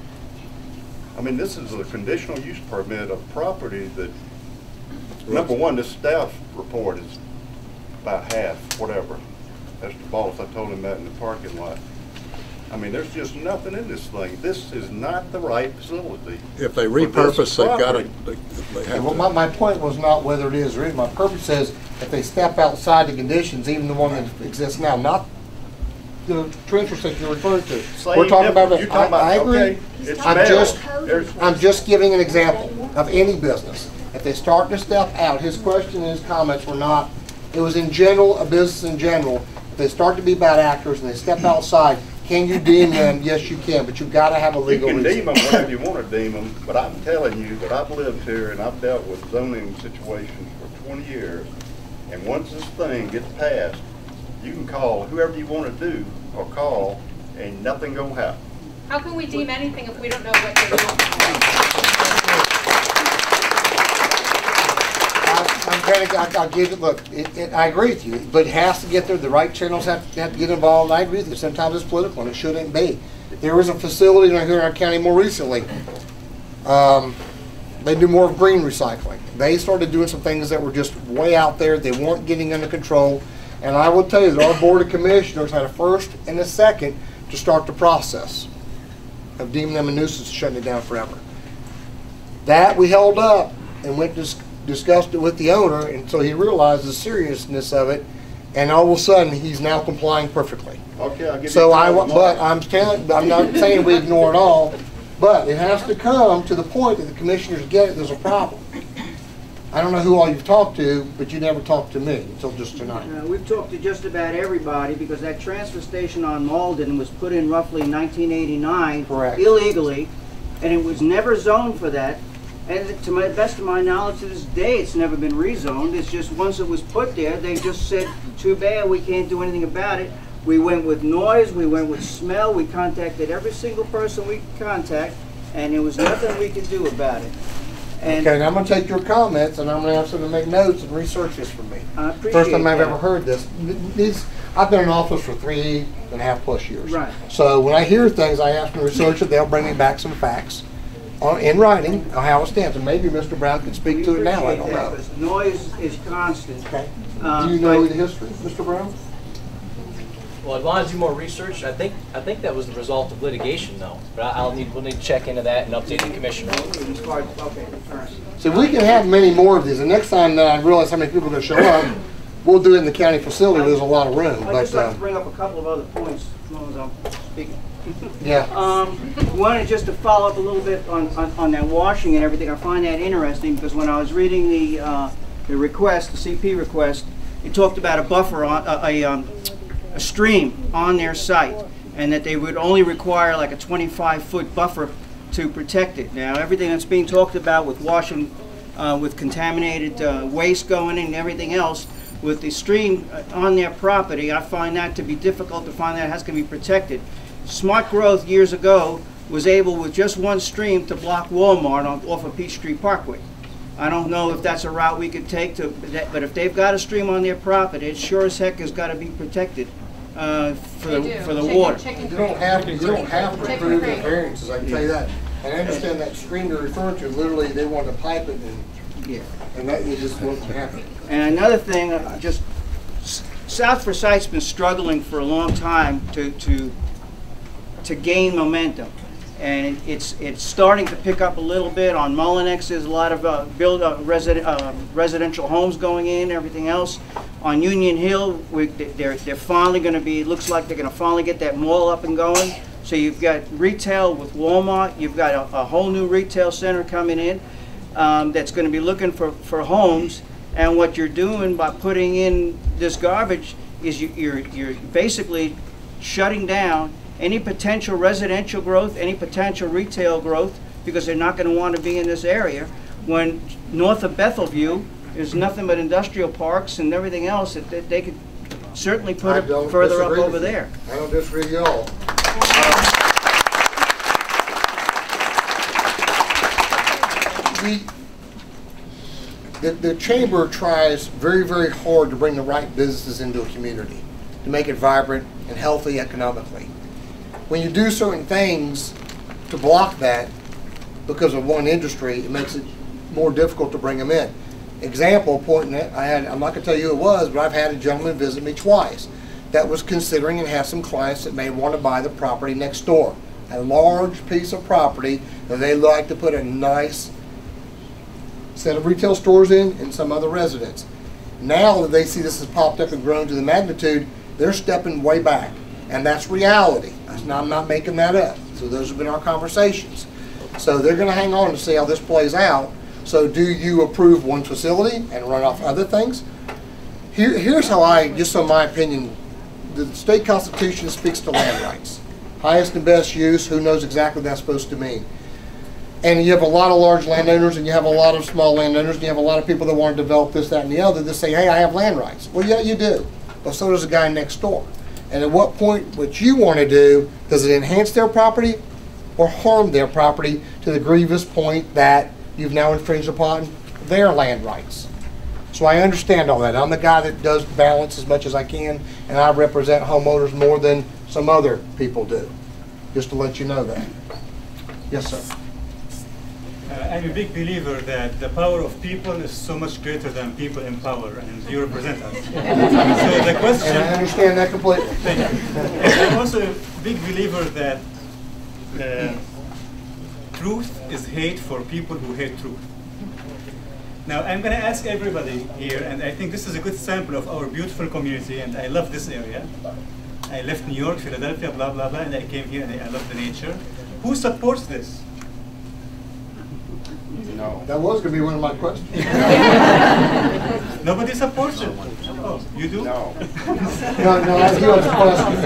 I mean, this is a conditional use permit of property that, number one, this staff report is about half, whatever. That's the boss. I told him that in the parking lot. I mean, there's just nothing in this thing. This is not the right facility. If they repurpose, they've got to, they, they have well, to. My, my point was not whether it is or isn't. My purpose is if they step outside the conditions, even the one that exists now, not the transfer station you're referring to. Same We're talking about, you're talking I, I about, agree. okay, it's I'm mail. just, There's- I'm just giving an example of any business. If they start to step out, his question and his comments were not, it was in general, a business in general. If they start to be bad actors and they step outside, can you deem them? Yes, you can, but you've got to have a legal You can reason. deem them whatever you want to deem them, but I'm telling you that I've lived here and I've dealt with zoning situations for twenty years. And once this thing gets passed, you can call whoever you want to do or call, and nothing gonna happen. How can we deem anything if we don't know what they're doing? I'm gonna, I'll, I'll give it, look, it, it, I agree with you, but it has to get there, the right channels have, have to get involved. I agree with you, sometimes it's political and it shouldn't be. There was a facility right here in our county more recently, um, they do more of green recycling. They started doing some things that were just way out there, they weren't getting under control, and I will tell you that our Board of Commissioners had a first and a second to start the process of deeming them a nuisance, shutting it down forever. That we held up and went to discussed it with the owner, and so he realized the seriousness of it, and all of a sudden, he's now complying perfectly. Okay, I'll give you. So I, time wa- tomorrow. but I'm telling, I'm not saying we ignore it all, but it has to come to the point that the commissioners get it, there's a problem. I don't know who all you've talked to, but you never talked to me until just tonight. Uh, we've talked to just about everybody because that transfer station on Malden was put in roughly in nineteen eighty-nine. Correct. Illegally, and it was never zoned for that. And to my best of my knowledge, to this day, it's never been rezoned. It's just once it was put there, they just said, too bad, we can't do anything about it. We went with noise, we went with smell, we contacted every single person we could contact, and there was nothing we could do about it. And Okay, now I'm gonna take your comments and I'm gonna ask them to make notes and research this for me. I appreciate First time I've that. ever heard this. These, I've been in office for three and a half plus years. Right. So when I hear things, I ask them to research it, they'll bring me back some facts on, in writing on how it stands. And maybe Mister Brown can speak to it now, I don't know. Because noise is constant. Okay. Uh, Do you know but- the history, Mister Brown? Well, I'd want to do more research. I think I think that was the result of litigation, though. But I- I'll need we'll need to check into that and update the commissioner. As far as- okay, all right. So we can have many more of these. The next time that I realize how many people are gonna show up, we'll do it in the county facility. There's a lot of room, I'd but, just like uh, to bring up a couple of other points as long as I'm speaking. yeah. Um, wanted just to follow up a little bit on, on, on that washing and everything. I find that interesting because when I was reading the, uh, the request, the C P request, it talked about a buffer, on a, a, um, a stream on their site, and that they would only require like a twenty-five foot buffer to protect it. Now, everything that's being talked about with washing, uh, with contaminated uh, waste going in and everything else, with the stream on their property, I find that to be difficult to find that has to be protected. Smart Growth years ago was able with just one stream to block Walmart on, off of Peachtree Parkway. I don't know if that's a route we could take to, but if they've got a stream on their property, it sure as heck has got to be protected uh, for They the do. for the Chicken- water. chicken You don't have to, you don't have to Chicken approve the creek. variances, I can tell you that. And I understand that stream you're referring to, literally, they want to pipe it and, Yeah. and that it just won't happen. And another thing, uh, just S- South Forsyth's been struggling for a long time to to to gain momentum, and it's it's starting to pick up a little bit. On Mullinex, there's a lot of uh, build uh, resident uh, residential homes going in, everything else. On Union Hill, we, they're they're finally going to be. It looks like they're going to finally get that mall up and going. So you've got retail with Walmart. You've got a, a whole new retail center coming in um, that's going to be looking for for homes. And what you're doing by putting in this garbage is you, you're you're basically shutting down any potential residential growth, any potential retail growth, because they're not going to want to be in this area. When north of Bethelview is nothing but industrial parks and everything else that, that they could certainly put I it don't further up disagree over with you. there. I don't disagree with you all. The, the, the chamber tries very, very hard to bring the right businesses into a community, to make it vibrant and healthy economically. When you do certain things to block that because of one industry, it makes it more difficult to bring them in. Example, pointing at, I had, I'm not going to tell you who it was, but I've had a gentleman visit me twice that was considering and have some clients that may want to buy the property next door. A large piece of property that they like to put a nice set of retail stores in and some other residents. Now that they see this has popped up and grown to the magnitude, they're stepping way back. And that's reality. I'm not making that up. So those have been our conversations. So they're going to hang on to see how this plays out. So do you approve one facility and run off other things? Here, here's how I, just so my opinion, the state constitution speaks to land rights. Highest and best use, who knows exactly what that's supposed to mean. And you have a lot of large landowners and you have a lot of small landowners and you have a lot of people that want to develop this, that, and the other that say, hey, I have land rights. Well, yeah, you do. But so does the guy next door. And at what point, what you want to do, does it enhance their property or harm their property to the grievous point that you've now infringed upon their land rights? So I understand all that. I'm the guy that does balance as much as I can, and I represent homeowners more than some other people do, just to let you know that. Yes, sir. Uh, I'm a big believer that the power of people is so much greater than people in power, and you represent us. So the question... And I understand that completely. Thank you. And I'm also a big believer that uh, truth is hate for people who hate truth. Now, I'm going to ask everybody here, and I think this is a good sample of our beautiful community, and I love this area. I left New York, Philadelphia, blah, blah, blah, and I came here, and I love the nature. Who supports this? No. That was going to be one of my questions. Nobody supports it. Oh, you do? No. No, no, I do have a question.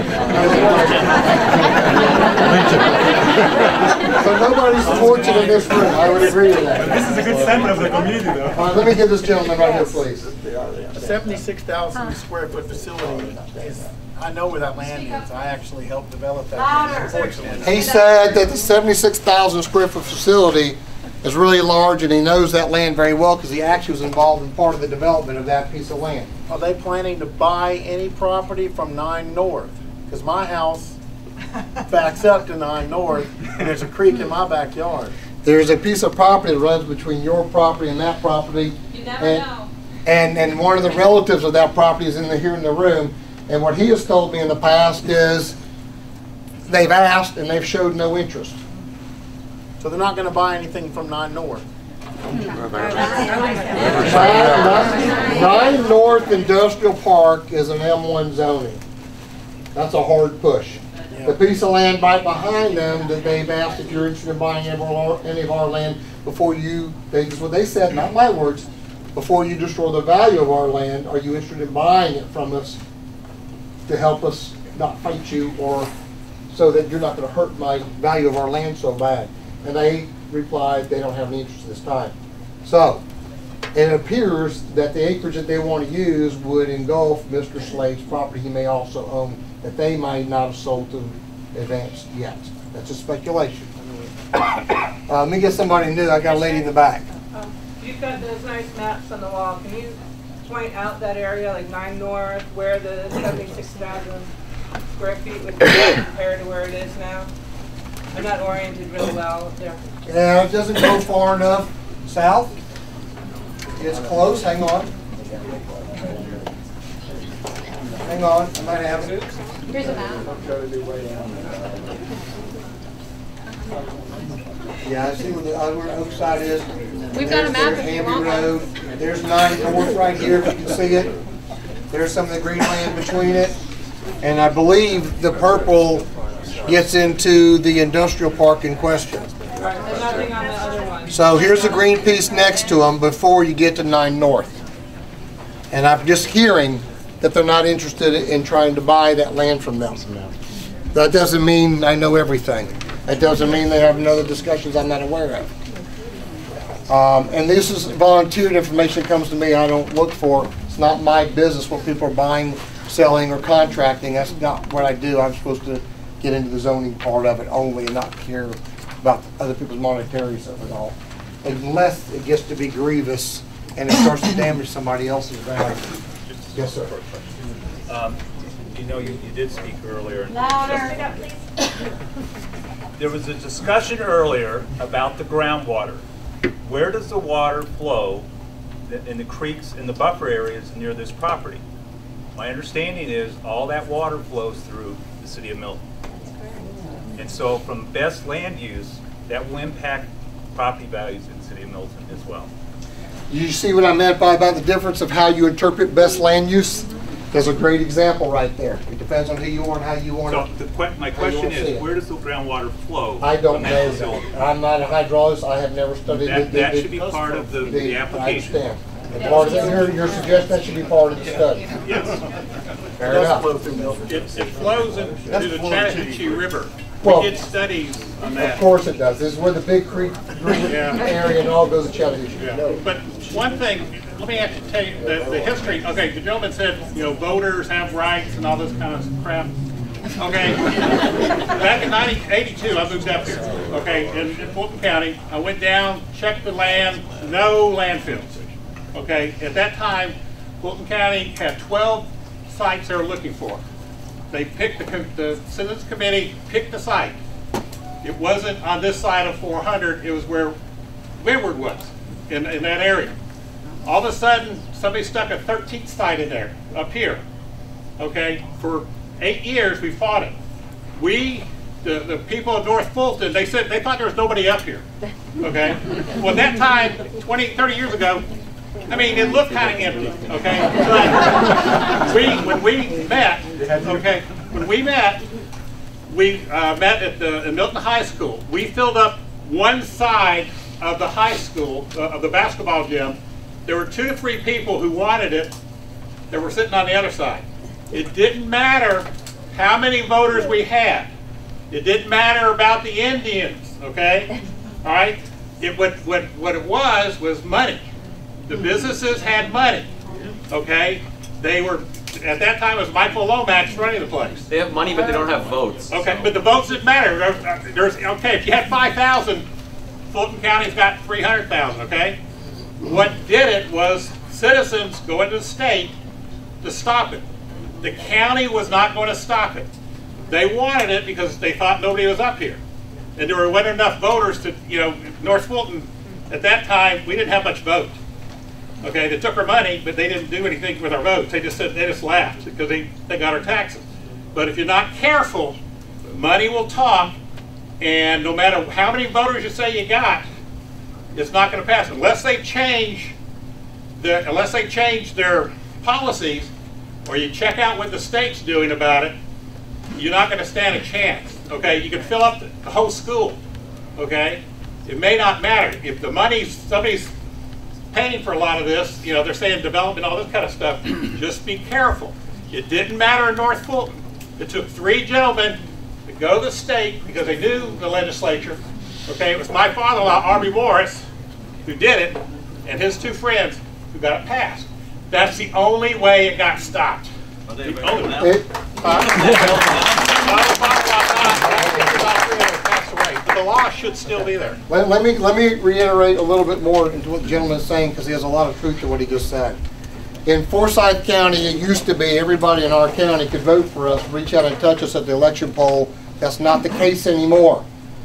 So nobody supports it in this room. I would agree with that. But this is a good sample of the community, though. All right, let me give this gentleman right here, please. A seventy-six thousand square foot facility is, I know where that land is. I actually helped develop that. Unfortunately. He said that the seventy-six thousand square foot facility is really large, and he knows that land very well because he actually was involved in part of the development of that piece of land. Are they planning to buy any property from nine North? Because my house backs up to nine North, and there's a creek in my backyard. There's a piece of property that runs between your property and that property. You never and, know. And, and one of the relatives of that property is in the, here in the room, and what he has told me in the past is they've asked and they've showed no interest. So they're not going to buy anything from nine North? nine North Industrial Park is an M one zoning. That's a hard push. The piece of land right behind them that they've asked if you're interested in buying any of our, any of our land before you, they, that's what they said, not my words, before you destroy the value of our land, are you interested in buying it from us to help us not fight you, or so that you're not going to hurt my value of our land so bad? And they replied they don't have any interest this time. So it appears that the acreage that they want to use would engulf Mister Slade's property he may also own that they might not have sold to Advance yet. That's a speculation. Uh, let me get somebody new. I got a lady in the back. Um, you've got those nice maps on the wall. Can you point out that area, like nine North, where the seventy-six thousand square feet would be compared to where it is now? I'm not oriented really well up there. Yeah, it doesn't go far enough south. It's close. Hang on. Hang on. I might have it. Here's a map. Yeah, I see where the other oak side is. We've got a map There's if you Hamby want Road. There's nine North right here, if you can see it. There's some of the green land between it. And I believe the purple gets into the industrial park in question. Right, and nothing on the other one. So here's the green piece next to them before you get to nine North. And I'm just hearing that they're not interested in trying to buy that land from them. That doesn't mean I know everything. It doesn't mean they have other discussions I'm not aware of. Um, and this is volunteered information that comes to me I don't look for. It's not my business what people are buying, selling, or contracting. That's not what I do. I'm supposed to get into the zoning part of it only and not care about other people's monetary stuff at all. Unless it gets to be grievous and it starts to damage somebody else's value. Yes, sir. Um, you know, you, you did speak earlier. Louder. There was a discussion earlier about the groundwater. Where does the water flow in the creeks and the buffer areas near this property? My understanding is all that water flows through the city of Milton. And so from best land use, that will impact property values in the city of Milton as well. You see what I meant by about the difference of how you interpret best land use? There's a great example right there. It depends on who you are and how you want So it. the que my question is, where does the groundwater flow? I don't from that know facility? that. I'm not a hydrologist. I have never studied That, the, the, that the, should be part of the, the, the application. I understand. And part of the, your, your suggestion should be part of the study. Yes. Fair enough. It, it flows into the Chattahoochee River. Well, We did studies on that. Of course it does. This is where the Big Creek Green Yeah. area and all goes to Chattahoochee. Yeah. But one thing, let me actually tell you the, the history. Okay, the gentleman said, you know, voters have rights and all this kind of crap. Okay, back in nineteen eighty-two, I moved up here. Okay, in, in Fulton County, I went down, checked the land, no landfills. Okay, at that time, Fulton County had twelve sites they were looking for. They picked the, the Citizens Committee picked the site. It wasn't on this side of four hundred. It was where Windward was, in, in that area. All of a sudden, somebody stuck a thirteenth site in there, up here. Okay, for eight years we fought it. We, the, the people of North Fulton, they said they thought there was nobody up here. Okay, well at that time, twenty, thirty years ago, I mean, it looked kind of empty, okay? But we, when we met, okay, when we met, we uh, met at the in Milton High School. We filled up one side of the high school, uh, of the basketball gym. There were two to three people who wanted it that were sitting on the other side. It didn't matter how many voters we had. It didn't matter about the Indians, okay? All right? It, what, what, what it was was money. The businesses had money, okay? They were, at that time it was Michael Lomax running the place. They have money, but they don't have votes. Okay, so. But the votes didn't matter. There's, okay, if you had five thousand, Fulton County's got three hundred thousand, okay? What did it was citizens going to the state to stop it. The county was not going to stop it. They wanted it because they thought nobody was up here. And there weren't enough voters to, you know, North Fulton, at that time, we didn't have much vote. Okay, they took our money, but they didn't do anything with our votes. They just said, they just laughed because they, they got our taxes. But if you're not careful, money will talk, and no matter how many voters you say you got, it's not going to pass unless they change the, unless they change their policies, or you check out what the state's doing about it. You're not going to stand a chance. Okay, you can fill up the, the whole school. Okay, it may not matter if the money's somebody's paying for a lot of this. You know, they're saying development, all this kind of stuff. Just be careful. It didn't matter in North Fulton. It took three gentlemen to go to the state because they knew the legislature. Okay, it was my father-in-law, Arby Morris, who did it, and his two friends who got it passed. That's the only way it got stopped. The only way. But the law should still be there. Let, let me let me reiterate a little bit more into what the gentleman is saying, because he has a lot of truth to what he just said. In Forsyth County, it used to be everybody in our county could vote for us, reach out and touch us at the election poll. That's not the case anymore.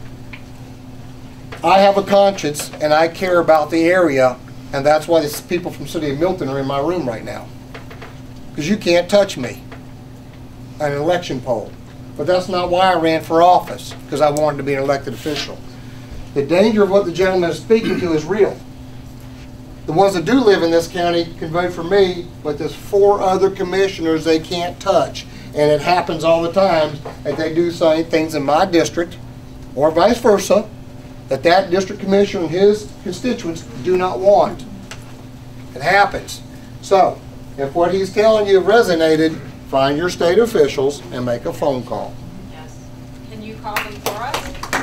I have a conscience, and I care about the area, and that's why the people from the city of Milton are in my room right now. Because you can't touch me at an election poll. But that's not why I ran for office, because I wanted to be an elected official. The danger of what the gentleman is speaking to is real. The ones that do live in this county can vote for me, but there's four other commissioners they can't touch. And it happens all the time that they do things in my district, or vice versa, that that district commissioner and his constituents do not want. It happens. So, if what he's telling you resonated, find your state officials and make a phone call. Yes. Can you call them for us?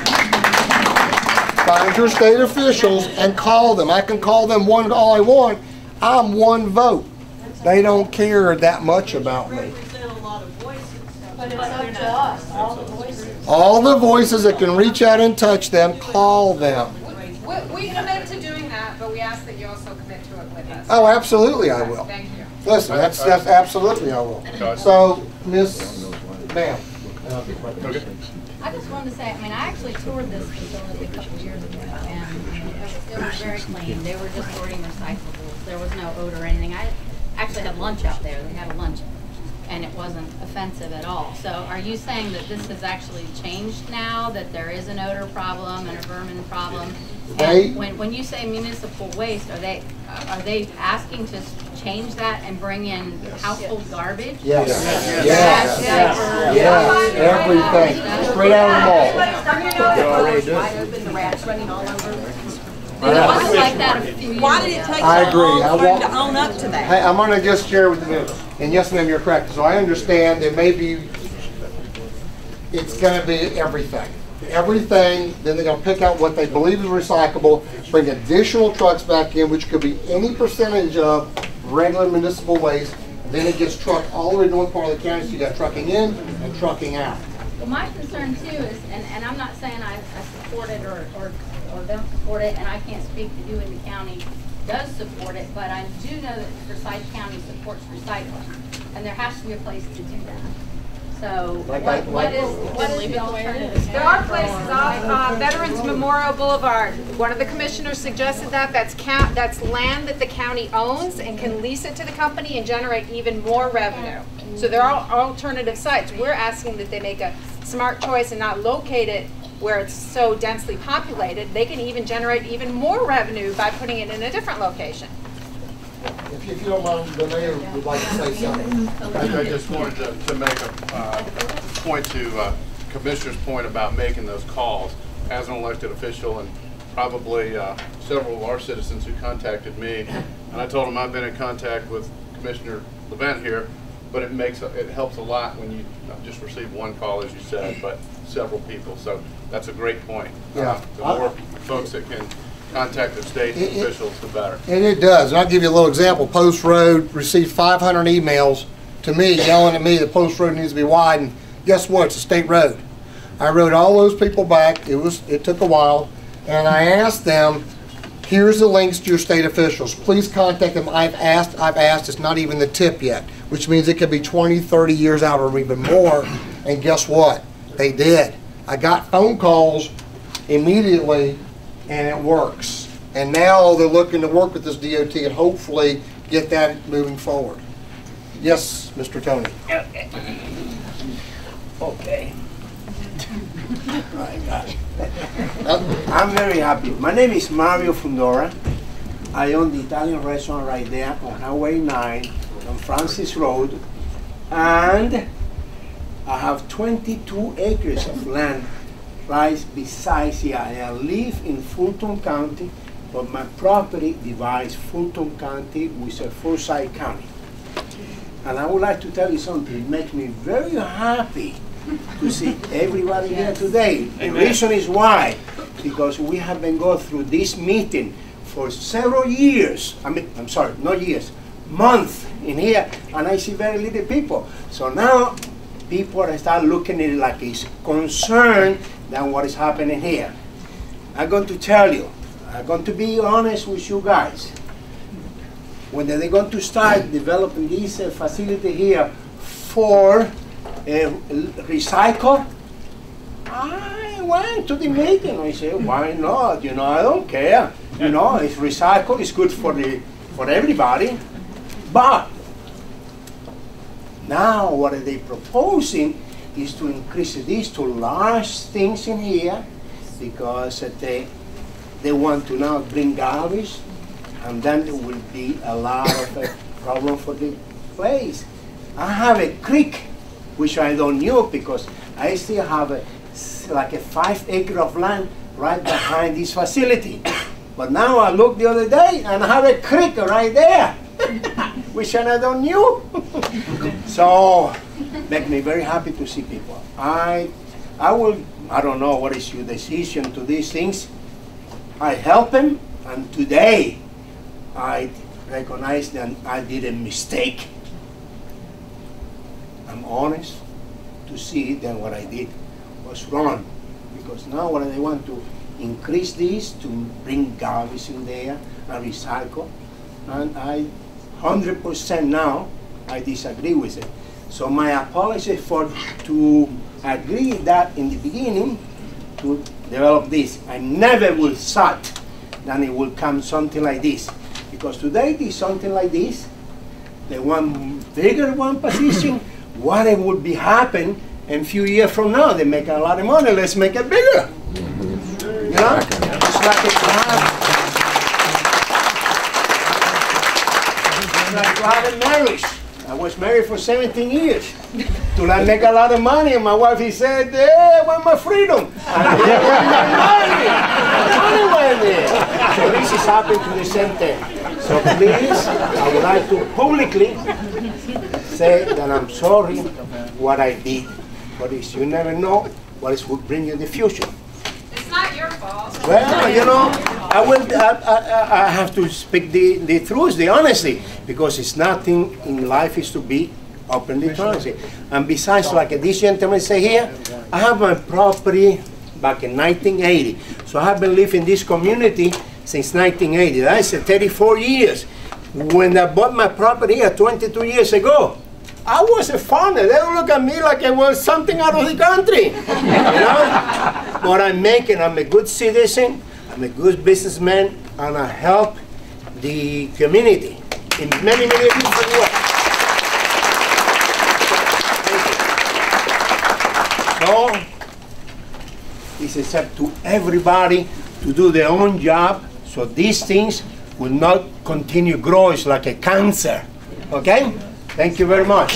Find your state officials and call them. I can call them one all I want. I'm one vote. They don't care that much about me. But it's up to us, all the voices. All the voices that can reach out and touch them, call them. We, we commit to doing that, but we ask that you also commit to it with us. Oh, absolutely I will. Thank you. Listen, that's, that's absolutely I will. So, Miz Ma'am. I just wanted to say, I mean, I actually toured this facility a couple of years ago, and it was, it was very clean. They were just sorting recyclables. There was no odor or anything. I actually had lunch out there. They had a lunch, and it wasn't offensive at all. So are you saying that this has actually changed now, that there is an odor problem and a vermin problem? They, and when, when you say municipal waste, are they are they asking to change that and bring in household garbage? Yes. Yes. Yes. Yes. Yes. Everything. Straight out of the mall. Wide open, the rats running all over. It wasn't like that a few years Why did it take I so agree. long I for him want, to own up to that? Hey, I'm going to just share with you, and yes, ma'am, you're correct. So I understand that maybe it's going to be everything. Everything, then they're going to pick out what they believe is recyclable, bring additional trucks back in, which could be any percentage of regular municipal waste. Then it gets trucked all the way to the north part of the county, so you got trucking in and trucking out. Well, my concern too is, and, and I'm not saying I, I support it or, or, or don't support it, and I can't speak to who in the county does support it, but I do know that Forsyth County supports recycling, and there has to be a place to do that. So Like what, I- what like- is, what is the alternative? There are places off uh, Veterans Memorial Boulevard. One of the commissioners suggested that. That's count, that's land that the county owns and can lease it to the company and generate even more revenue. So there are alternative sites. We're asking that they make a smart choice and not locate it where it's so densely populated. They can even generate even more revenue by putting it in a different location. If you, if you don't mind, the mayor would like to say something. I, I just wanted to, to make a uh, point to uh, Commissioner's point about making those calls. As an elected official, and probably uh, several of our citizens who contacted me, and I told them I've been in contact with Commissioner Levent here, but it makes a, it helps a lot when you not just receive one call, as you said, but several people. So that's a great point. Yeah. Uh, the more folks that can contact the state It- it- officials, the better. And it does. And I'll give you a little example. Post Road received five hundred emails to me yelling at me that Post Road needs to be widened. Guess what? It's a state road. I wrote all those people back. It was it took a while, and I asked them, here's the links to your state officials. Please contact them. I've asked, I've asked. It's not even the tip yet, which means it could be twenty, thirty years out or even more. And guess what? They did. I got phone calls immediately, and it works. And now they're looking to work with this D O T and hopefully get that moving forward. Yes, Mister Tony. Okay. I'm very happy. My name is Mario Fundora. I own the Italian restaurant right there on Highway nine on Francis Road. And I have twenty-two acres of land right beside here. I live in Fulton County, but my property divides Fulton County with Forsyth County. And I would like to tell you something. It makes me very happy to see everybody here today. The reason is why, because we have been going through this meeting for several years. I mean, I'm sorry, not years, months in here, and I see very little people. So now people are start looking at it like it's concerned than what is happening here. I'm going to tell you, I'm going to be honest with you guys. When they're going to start developing this uh, facility here for uh, recycle, I went to the meeting. I said, why not? You know, I don't care. You know, it's recycle. It's good for the for everybody. But now what are they proposing is to increase this to large things in here because uh, they they want to now bring garbage. And then there will be a lot of uh, problem for the place. I have a creek, which I don't know because I still have a, like a five acre of land right behind this facility. But now I looked the other day and I have a creek right there, which I don't know. So, make me very happy to see people. I, I will, I don't know what is your decision to these things. I help them, and today, I recognize that I did a mistake. I'm honest to see that what I did was wrong. Because now what they want to increase this to bring garbage in there and recycle. And I, one hundred percent now, I disagree with it. So my apology for to agree that in the beginning to develop this. I never would thought that it will come something like this. Because today it is something like this, the one bigger one position, what it would be happen in a few years from now, they make a lot of money, let's make it bigger. You know? It's like it's like to have a marriage. I was married for seventeen years. To like make a lot of money, and my wife he said, hey, I want my freedom. And they want my money. Money went there. So this is happening to the same thing. So please, I would like to publicly say that I'm sorry what I did. But if you never know what it will bring you in the future. It's not your fault. Well, you know, I will. I, I, I have to speak the, the truth, the honesty, because it's nothing in life is to be openly honest. And besides, like this gentleman say here, I have my property back in nineteen eighty. So I have been living in this community since nineteen eighty. That's thirty-four years. When I bought my property here twenty-two years ago, I was a foreigner. They look at me like I was something out of the country. You know? But I'm making, I'm a good citizen, I'm a good businessman, and I help the community in many, many different ways. So, it's up to everybody to do their own job, so these things will not continue growing like a cancer. Okay? Thank you very much.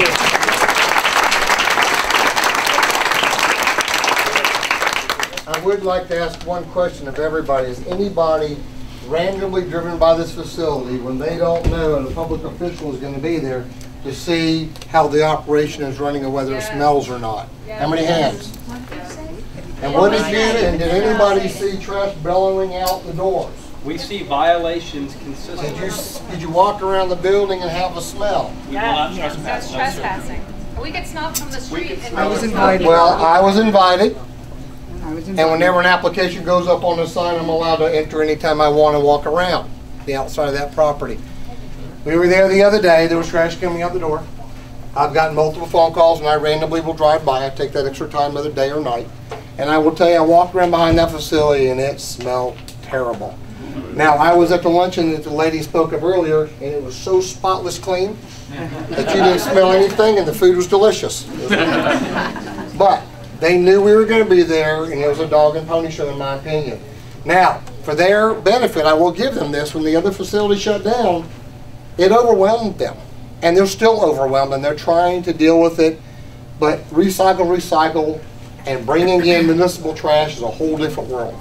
I would like to ask one question of everybody. Is anybody randomly driven by this facility when they don't know and a public official is going to be there to see how the operation is running or whether Yes. it smells or not? Yes. How many hands? What did you say? And what did you, and did anybody see trash bellowing out the doors? We see violations consistently. Did you, did you walk around the building and have a smell? We will not That's trespass. trespassing. We get smell from the street. and- I was invited. Well, I was invited. And whenever an application goes up on the sign, I'm allowed to enter anytime I want to walk around the outside of that property. We were there the other day. There was trash coming out the door. I've gotten multiple phone calls, and I randomly will drive by. I take that extra time either day or night. And I will tell you, I walked around behind that facility, and it smelled terrible. Now, I was at the luncheon that the lady spoke of earlier, and it was so spotless clean that you didn't smell anything, and the food was delicious. But they knew we were going to be there, and it was a dog and pony show, in my opinion. Now, for their benefit, I will give them this. When the other facility shut down, it overwhelmed them. And they're still overwhelmed, and they're trying to deal with it. But recycle, recycle, and bringing in municipal trash is a whole different world.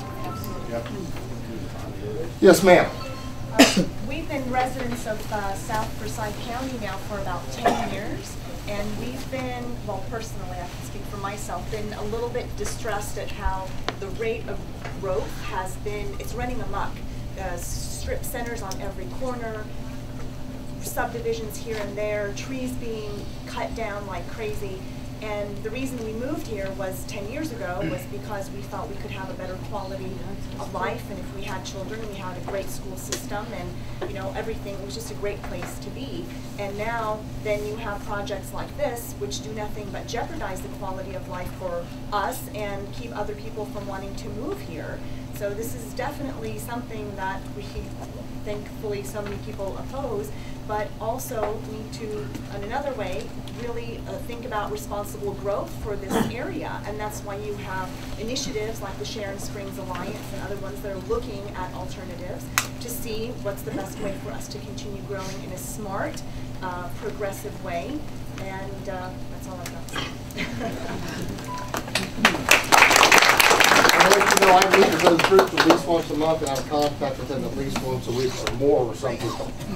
Yes, ma'am. Uh, we've been residents of uh, South Forsyth County now for about ten years, and we've been, well, personally, I can speak for myself, been a little bit distressed at how the rate of growth has been, it's running amok. Uh, strip centers on every corner, subdivisions here and there, trees being cut down like crazy. And the reason we moved here was ten years ago was because we thought we could have a better quality of life, and if we had children, we had a great school system, and you know, everything was just a great place to be. And now then you have projects like this which do nothing but jeopardize the quality of life for us and keep other people from wanting to move here. So this is definitely something that we thankfully so many people oppose, but also need to, in another way, really uh, think about responsible growth for this area. And that's why you have initiatives like the Sharon Springs Alliance and other ones that are looking at alternatives to see what's the best way for us to continue growing in a smart, uh, progressive way. And uh, that's all I've got to say. I want you to know I meet with those groups at least once a month, and I'm in contact with them at least once a week or more or something.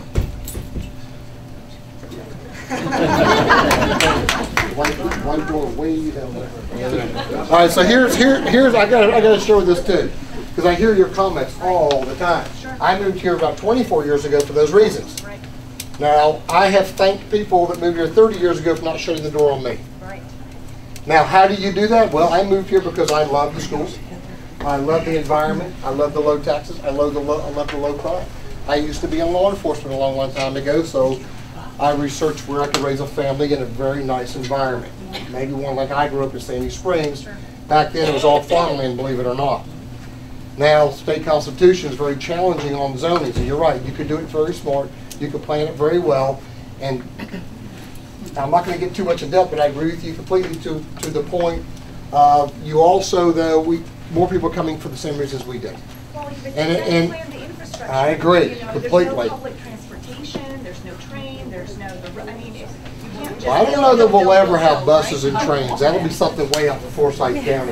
One, one door way down there. All right, so here's here here's I got I got to share this too, because I hear your comments all the time. I moved here about twenty-four years ago for those reasons. Right. Now I have thanked people that moved here thirty years ago for not shutting the door on me. Right. Now, how do you do that? Well, I moved here because I love the schools. I love the environment. I love the low taxes. I love the low, I love the low crime. I used to be in law enforcement a long, long time ago, so I researched where I could raise a family in a very nice environment. Maybe one like I grew up in Sandy Springs. Back then, it was all farmland, believe it or not. Now, state constitution is very challenging on zoning, so you're right. You could do it very smart. You could plan it very well, and I'm not going to get too much in depth, but I agree with you completely to to the point. Uh, you also, though, we more people are coming for the same reasons we did. Well, but and, you and, plan the infrastructure. I agree You know, completely. There's no public transportation. There's no train. There's no. I mean, if you can't just. Well, I don't know that we'll ever have buses and trains. That'll be something way up in Forsyth County.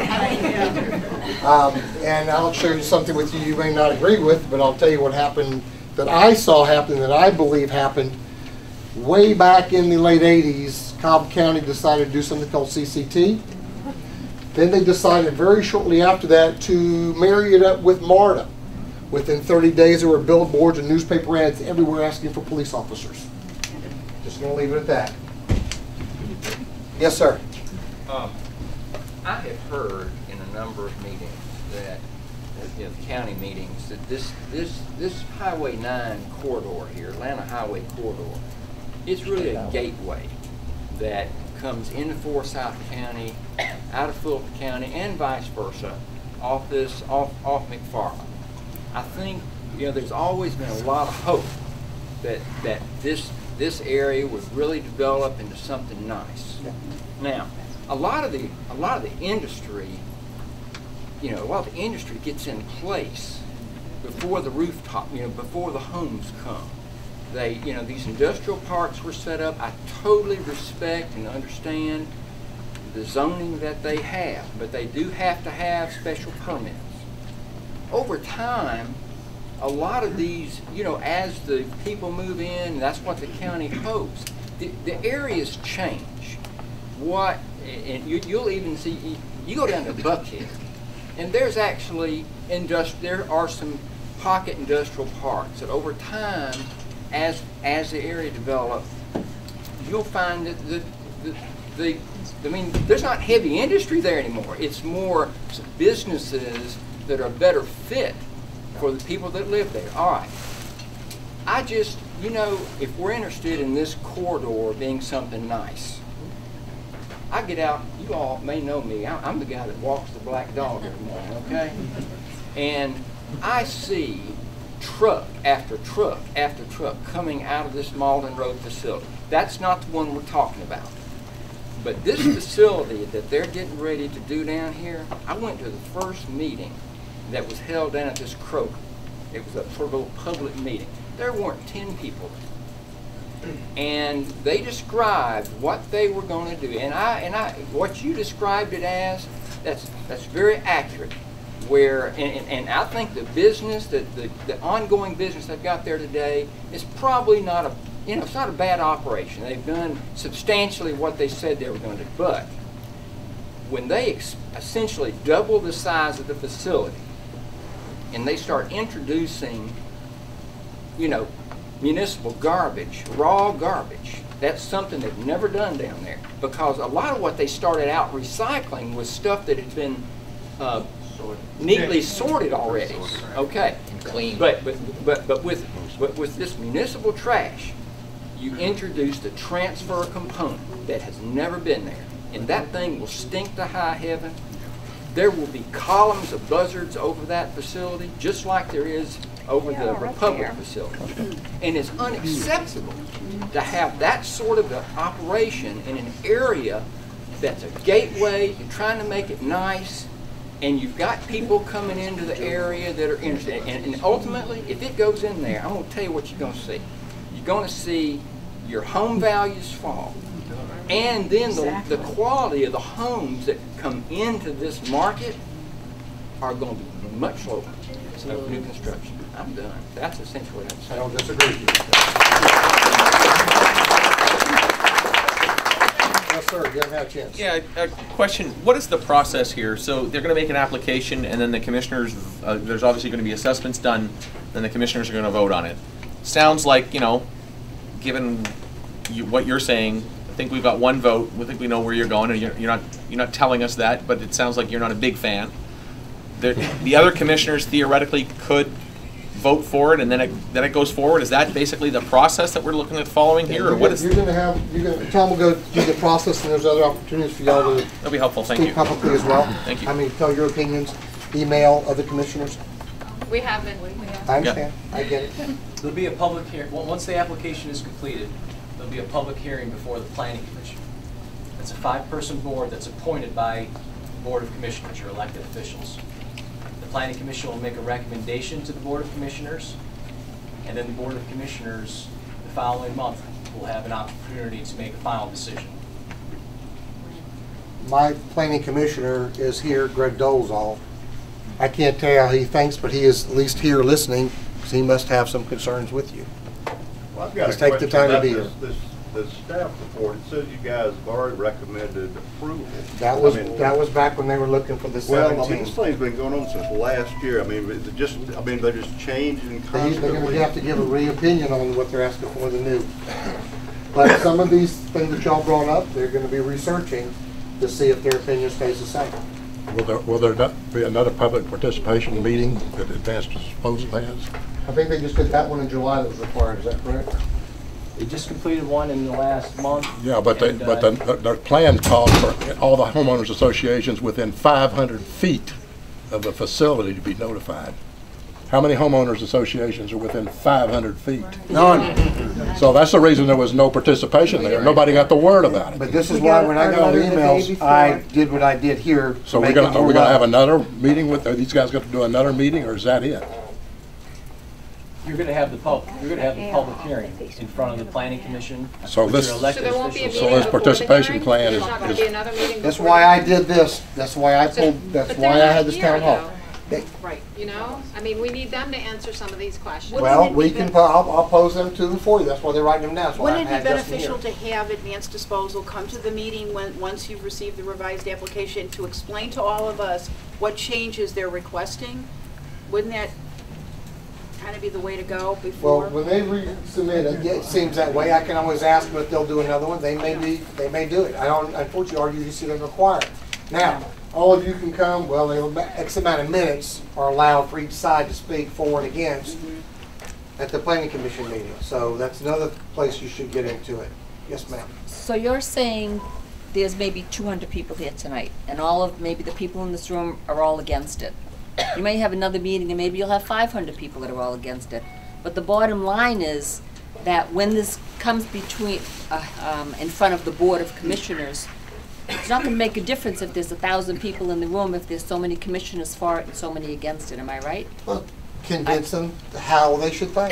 Um, and I'll show you something with you you may not agree with, but I'll tell you what happened that I saw happen, that I believe happened way back in the late eighties. Cobb County decided to do something called C C T. Then they decided very shortly after that to marry it up with MARTA. Within thirty days, there were billboards and newspaper ads everywhere asking for police officers. Just going to leave it at that. Yes, sir. Um, I have heard in a number of meetings that, you know, the county meetings, that this this this Highway nine corridor here, Atlanta Highway corridor, is really a gateway that comes into Forsyth County, out of Fulton County, and vice versa, off this off off McFarland. I think, you know, there's always been a lot of hope that that this this area would really develop into something nice. Now, a lot of the a lot of the industry, you know, a lot of the industry gets in place before the rooftop, you know, before the homes come. They, you know, these industrial parks were set up. I totally respect and understand the zoning that they have, but they do have to have special permits. Over time, a lot of these, you know, as the people move in, that's what the county hopes. The, the areas change. What, and you, you'll even see, you go down to Buckhead, and there's actually, industri there are some pocket industrial parks that over time, as as the area develops, you'll find that the, the, the, I mean, there's not heavy industry there anymore. It's more businesses that are better fit for the people that live there. All right. I just, you know, if we're interested in this corridor being something nice, I get out, you all may know me, I'm the guy that walks the black dog every morning, okay? And I see truck after truck after truck coming out of this Malden Road facility. That's not the one we're talking about. But this facility that they're getting ready to do down here, I went to the first meeting that was held down at this Kroger. It was a sort of a public meeting. There weren't ten people there. And they described what they were going to do. And I and I what you described it as, that's that's very accurate. Where and, and, and I think the business, that the, the ongoing business they've got there today is probably not a you know, it's not a bad operation. They've done substantially what they said they were going to do. But when they ex essentially double the size of the facility and they start introducing, you know, municipal garbage, raw garbage, that's something they've never done down there. Because a lot of what they started out recycling was stuff that had been uh, neatly sorted already. Okay. And clean. But but but but with but with this municipal trash, you introduced a transfer component that has never been there. And that thing will stink to high heaven. There will be columns of buzzards over that facility, just like there is over yeah, the right Republic there. facility. And it's unacceptable to have that sort of an operation in an area that's a gateway. You're trying to make it nice, and you've got people coming into the area that are interested. And, and ultimately, if it goes in there, I'm going to tell you what you're going to see. You're going to see your home values fall. And then the, the quality of the homes that come into this market are going to be much lower of new construction. I'm done. That's essentially what I'm saying. I don't disagree with you. Yes, sir. You haven't had a chance. Yeah, a question. What is the process here? So they're going to make an application, and then the commissioners, uh, there's obviously going to be assessments done, then the commissioners are going to vote on it. Sounds like, you know, given you, what you're saying, I think we've got one vote. We think we know where you're going, and you're, you're not you're not telling us that, but it sounds like you're not a big fan. The, the other commissioners theoretically could vote for it, and then it then it goes forward. Is that basically the process that we're looking at following here, or what is? You're going to have. You're going to, Tom will go through the process, and there's other opportunities for y'all to. That'll be helpful. Thank speak you. Publicly as well. Thank you. I mean, tell your opinions. Email other commissioners. We have been. We have. I understand. Yeah. I get it. There'll be a public hearing. Well, once the application is completed, there'll be a public hearing before the Planning Commission. It's a five-person board that's appointed by the Board of Commissioners, your elected officials. The Planning Commission will make a recommendation to the Board of Commissioners, and then the Board of Commissioners the following month will have an opportunity to make a final decision. My planning commissioner is here, Greg Dolezal. I can't tell you how he thinks, but he is at least here listening, because he must have some concerns with you. Well, I've got Just a take the question time to about be this, here. this, this staff report. It says you guys have already recommended approval. That was I mean, that was back when they were looking for the well, seventeen. I mean, this thing's been going on since last year. I mean, is it just, I mean, they're just changing They, constantly. they're going to have to give a re-opinion on what they're asking for the new. But some of these things that y'all brought up, they're going to be researching to see if their opinion stays the same. Will there, will there not be another public participation meeting that Advanced Disposal has? I think they just did that one in July that was required, is that correct? They just completed one in the last month. Yeah, but they, and, but uh, the, the plan calls for all the homeowners associations within five hundred feet of the facility to be notified. How many homeowners associations are within five hundred feet? None. So that's the reason there was no participation there. Nobody got the word about it. But this is why when I got all the emails, I did what I did here. So to we're make gonna, it are more we gonna have relevant. another meeting with, are these guys gonna do another meeting, or is that it? You're going to have the pub, you're going to have the public hearing in front of the planning commission. So with this- your elected So there won't be a officials. So meeting this before the participation hearing? plan There's is- not gonna is- be another meeting That's before why the I hearing? did this. That's why I So- told, that's but why they're I not had this here, town hall. though. They- Right, you know, I mean, we need them to answer some of these questions. Well, we can, po- I'll, I'll pose them to them for you. That's why they're writing them down. That's why I Wouldn't it had be Justin beneficial here. to have advanced disposal come to the meeting when, once you've received the revised application to explain to all of us what changes they're requesting? Wouldn't that kind of be the way to go before? Well, when they resubmit it, yeah, it seems that way. I can always ask them if they'll do another one. They may be, they may do it. I don't, unfortunately, R U C doesn't require it. Now, all of you can come, well, they'll- X amount of minutes are allowed for each side to speak for and against at the planning commission meeting. So that's another place you should get into it. Yes, ma'am. So you're saying there's maybe two hundred people here tonight, and all of, maybe the people in this room are all against it. You may have another meeting and maybe you'll have five hundred people that are all against it. But the bottom line is that when this comes between, uh, um, in front of the Board of Commissioners, it's not gonna make a difference if there's a thousand people in the room, if there's so many commissioners for it and so many against it, am I right? Well, convince them how they should think.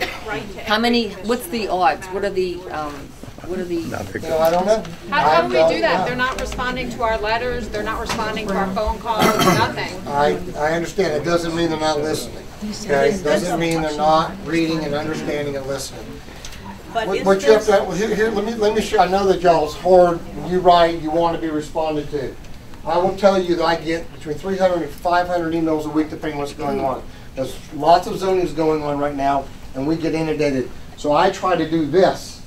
How many, what's the odds? What are the, um, what are the? You know, I don't know. How, how do we I do that? don't They're know. not responding to our letters, they're not responding to our phone calls, nothing. I, I understand. It doesn't mean they're not listening. Okay? It doesn't mean they're not reading and understanding and listening. But What is what you have this- to, well, here, here, let me, let me show, I know that y'all's hard, when you write, you want to be responded to. I will tell you that I get between three hundred and five hundred emails a week depending on what's going on. There's lots of zonings going on right now, and we get inundated. So I try to do this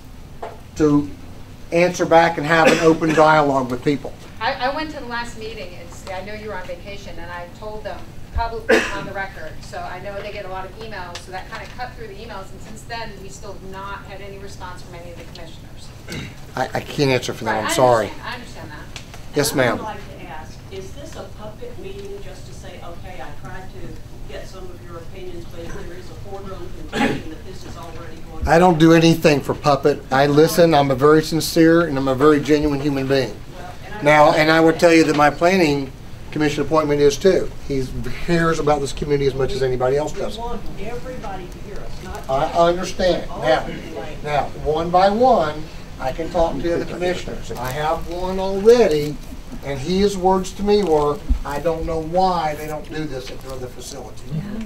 to answer back and have an open dialogue with people. I, I went to the last meeting, it's, I know you were on vacation, and I told them publicly on the record, so I know they get a lot of emails, so that kind of cut through the emails, and since then, we still have not had any response from any of the commissioners. I, I can't answer for that, Right, I'm I sorry. understand- I understand that. Yes, And I ma'am. would like to ask, is this a puppet meeting just to say, okay, I tried to get some of your opinions, but if there is a foregone conclusion that this is already going on? I don't do anything for puppet. I listen, I'm a very sincere, and I'm a very genuine human being. Now, and I would tell you that my planning commission appointment is too. He cares about this community as much as anybody else does. We want everybody to hear us, not I understand. Now, now, one by one, I can talk to the other commissioners. I have one already, and his words to me were, I don't know why they don't do this at their other facility.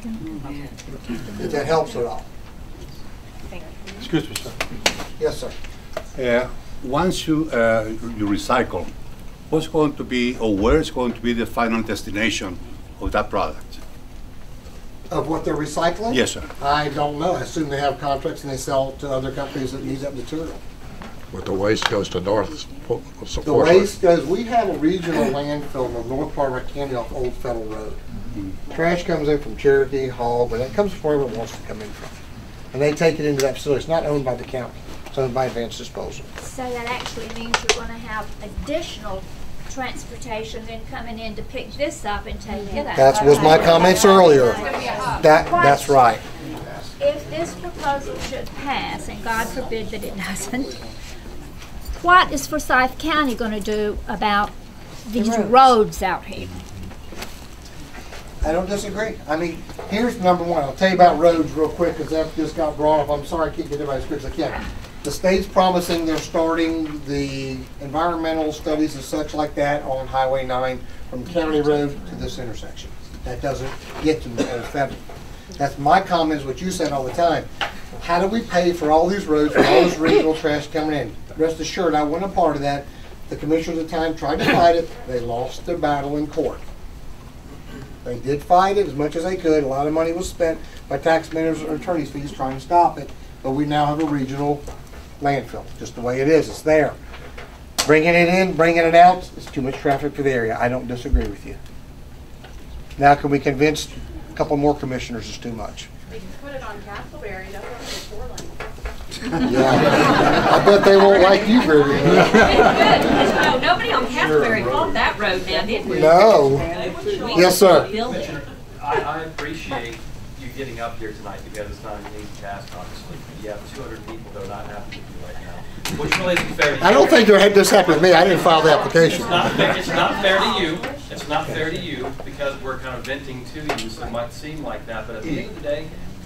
If that helps at all. Excuse me, sir. Yes, sir. Uh, once you uh, you recycle, what's going to be or where is going to be the final destination of that product? Of what they're recycling? Yes, sir. I don't know. I assume they have contracts and they sell to other companies that need that material. But the waste goes to North. Forsyth. The waste goes, we have a regional landfill in the north part of our county off Old Federal Road. Trash comes in from Cherokee, Hall, but it comes from wherever it wants to come in from. And they take it into that facility. It's not owned by the county. It's owned by Advanced Disposal. So that actually means you're going to have additional transportation then coming in to pick this up and take it out. That was my comments earlier. That, that's right. If this proposal should pass, and God forbid that it doesn't, what is Forsyth County going to do about these roads. roads out here? I don't disagree. I mean, here's number one. I'll tell you about roads real quick because that just got brought up. I'm sorry I can't get everybody as quick as I can. The state's promising they're starting the environmental studies and such like that on Highway nine from County Road to this intersection. That doesn't get to the federal. That's my comments, what you said all the time. How do we pay for all these roads, for all this regional trash coming in? Rest assured, I wasn't a part of that. The commissioners at the time tried to fight it. They lost their battle in court. They did fight it as much as they could. A lot of money was spent by taxpayers and attorney's fees trying to stop it. But we now have a regional landfill, just the way it is. It's there. Bringing it in, bringing it out, it's too much traffic for the area. I don't disagree with you. Now, can we convince a couple more commissioners it's too much? We can put it on Castleberry, that's only four lanes. Yeah. I bet they won't like you very much. No, nobody on Castleberry bought that road now, did we? No. Yes, sir. I, I appreciate you getting up here tonight because it's not an easy task, obviously. You have two hundred people that are not happy with you right now, which really isn't fair to you. I don't think this happened to me. I didn't file the application. It's not fair, it's not fair to you. It's not fair to you because we're kind of venting to you, so it might seem like that. But at the end of the day,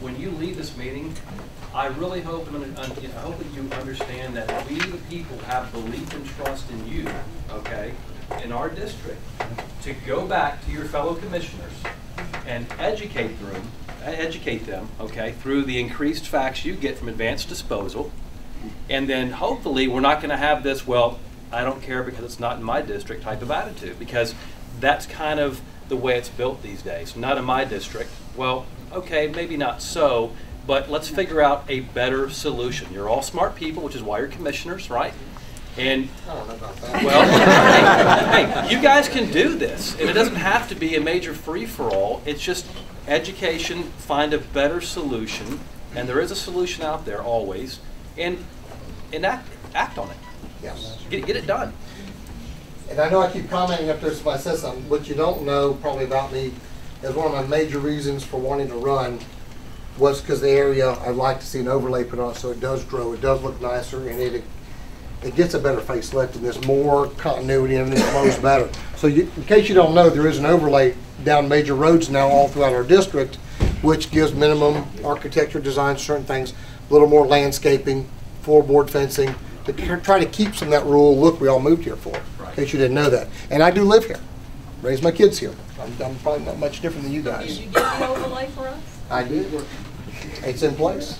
when you leave this meeting, I really hope, and un- un- you know, I hope that you understand that we, the people, have belief and trust in you, okay, in our district, to go back to your fellow commissioners and educate them, educate them, okay, through the increased facts you get from advanced disposal, and then hopefully we're not going to have this, well, I don't care because it's not in my district type of attitude, because that's kind of the way it's built these days. Not in my district. Well, okay, maybe not so, but let's figure out a better solution. You're all smart people, which is why you're commissioners, right? And, I don't know about that. well, hey, you guys can do this, and it doesn't have to be a major free-for-all. It's just education, find a better solution, and there is a solution out there always, and, and act, act on it. Yes. Get, get it done. And I know I keep commenting up there, somebody says something. What you don't know probably about me is one of my major reasons for wanting to run was because the area, I'd like to see an overlay put on it so it does grow, it does look nicer, and it it gets a better facelift, and there's more continuity and it flows better. So you, in case you don't know, there is an overlay down major roads now all throughout our district, which gives minimum architecture design, certain things, a little more landscaping, floorboard fencing, to try to keep some of that rural look we all moved here for, in case you didn't know that. And I do live here, raise my kids here. I'm, I'm probably not much different than you guys. Did you get the overlay for us? I did. It's in place.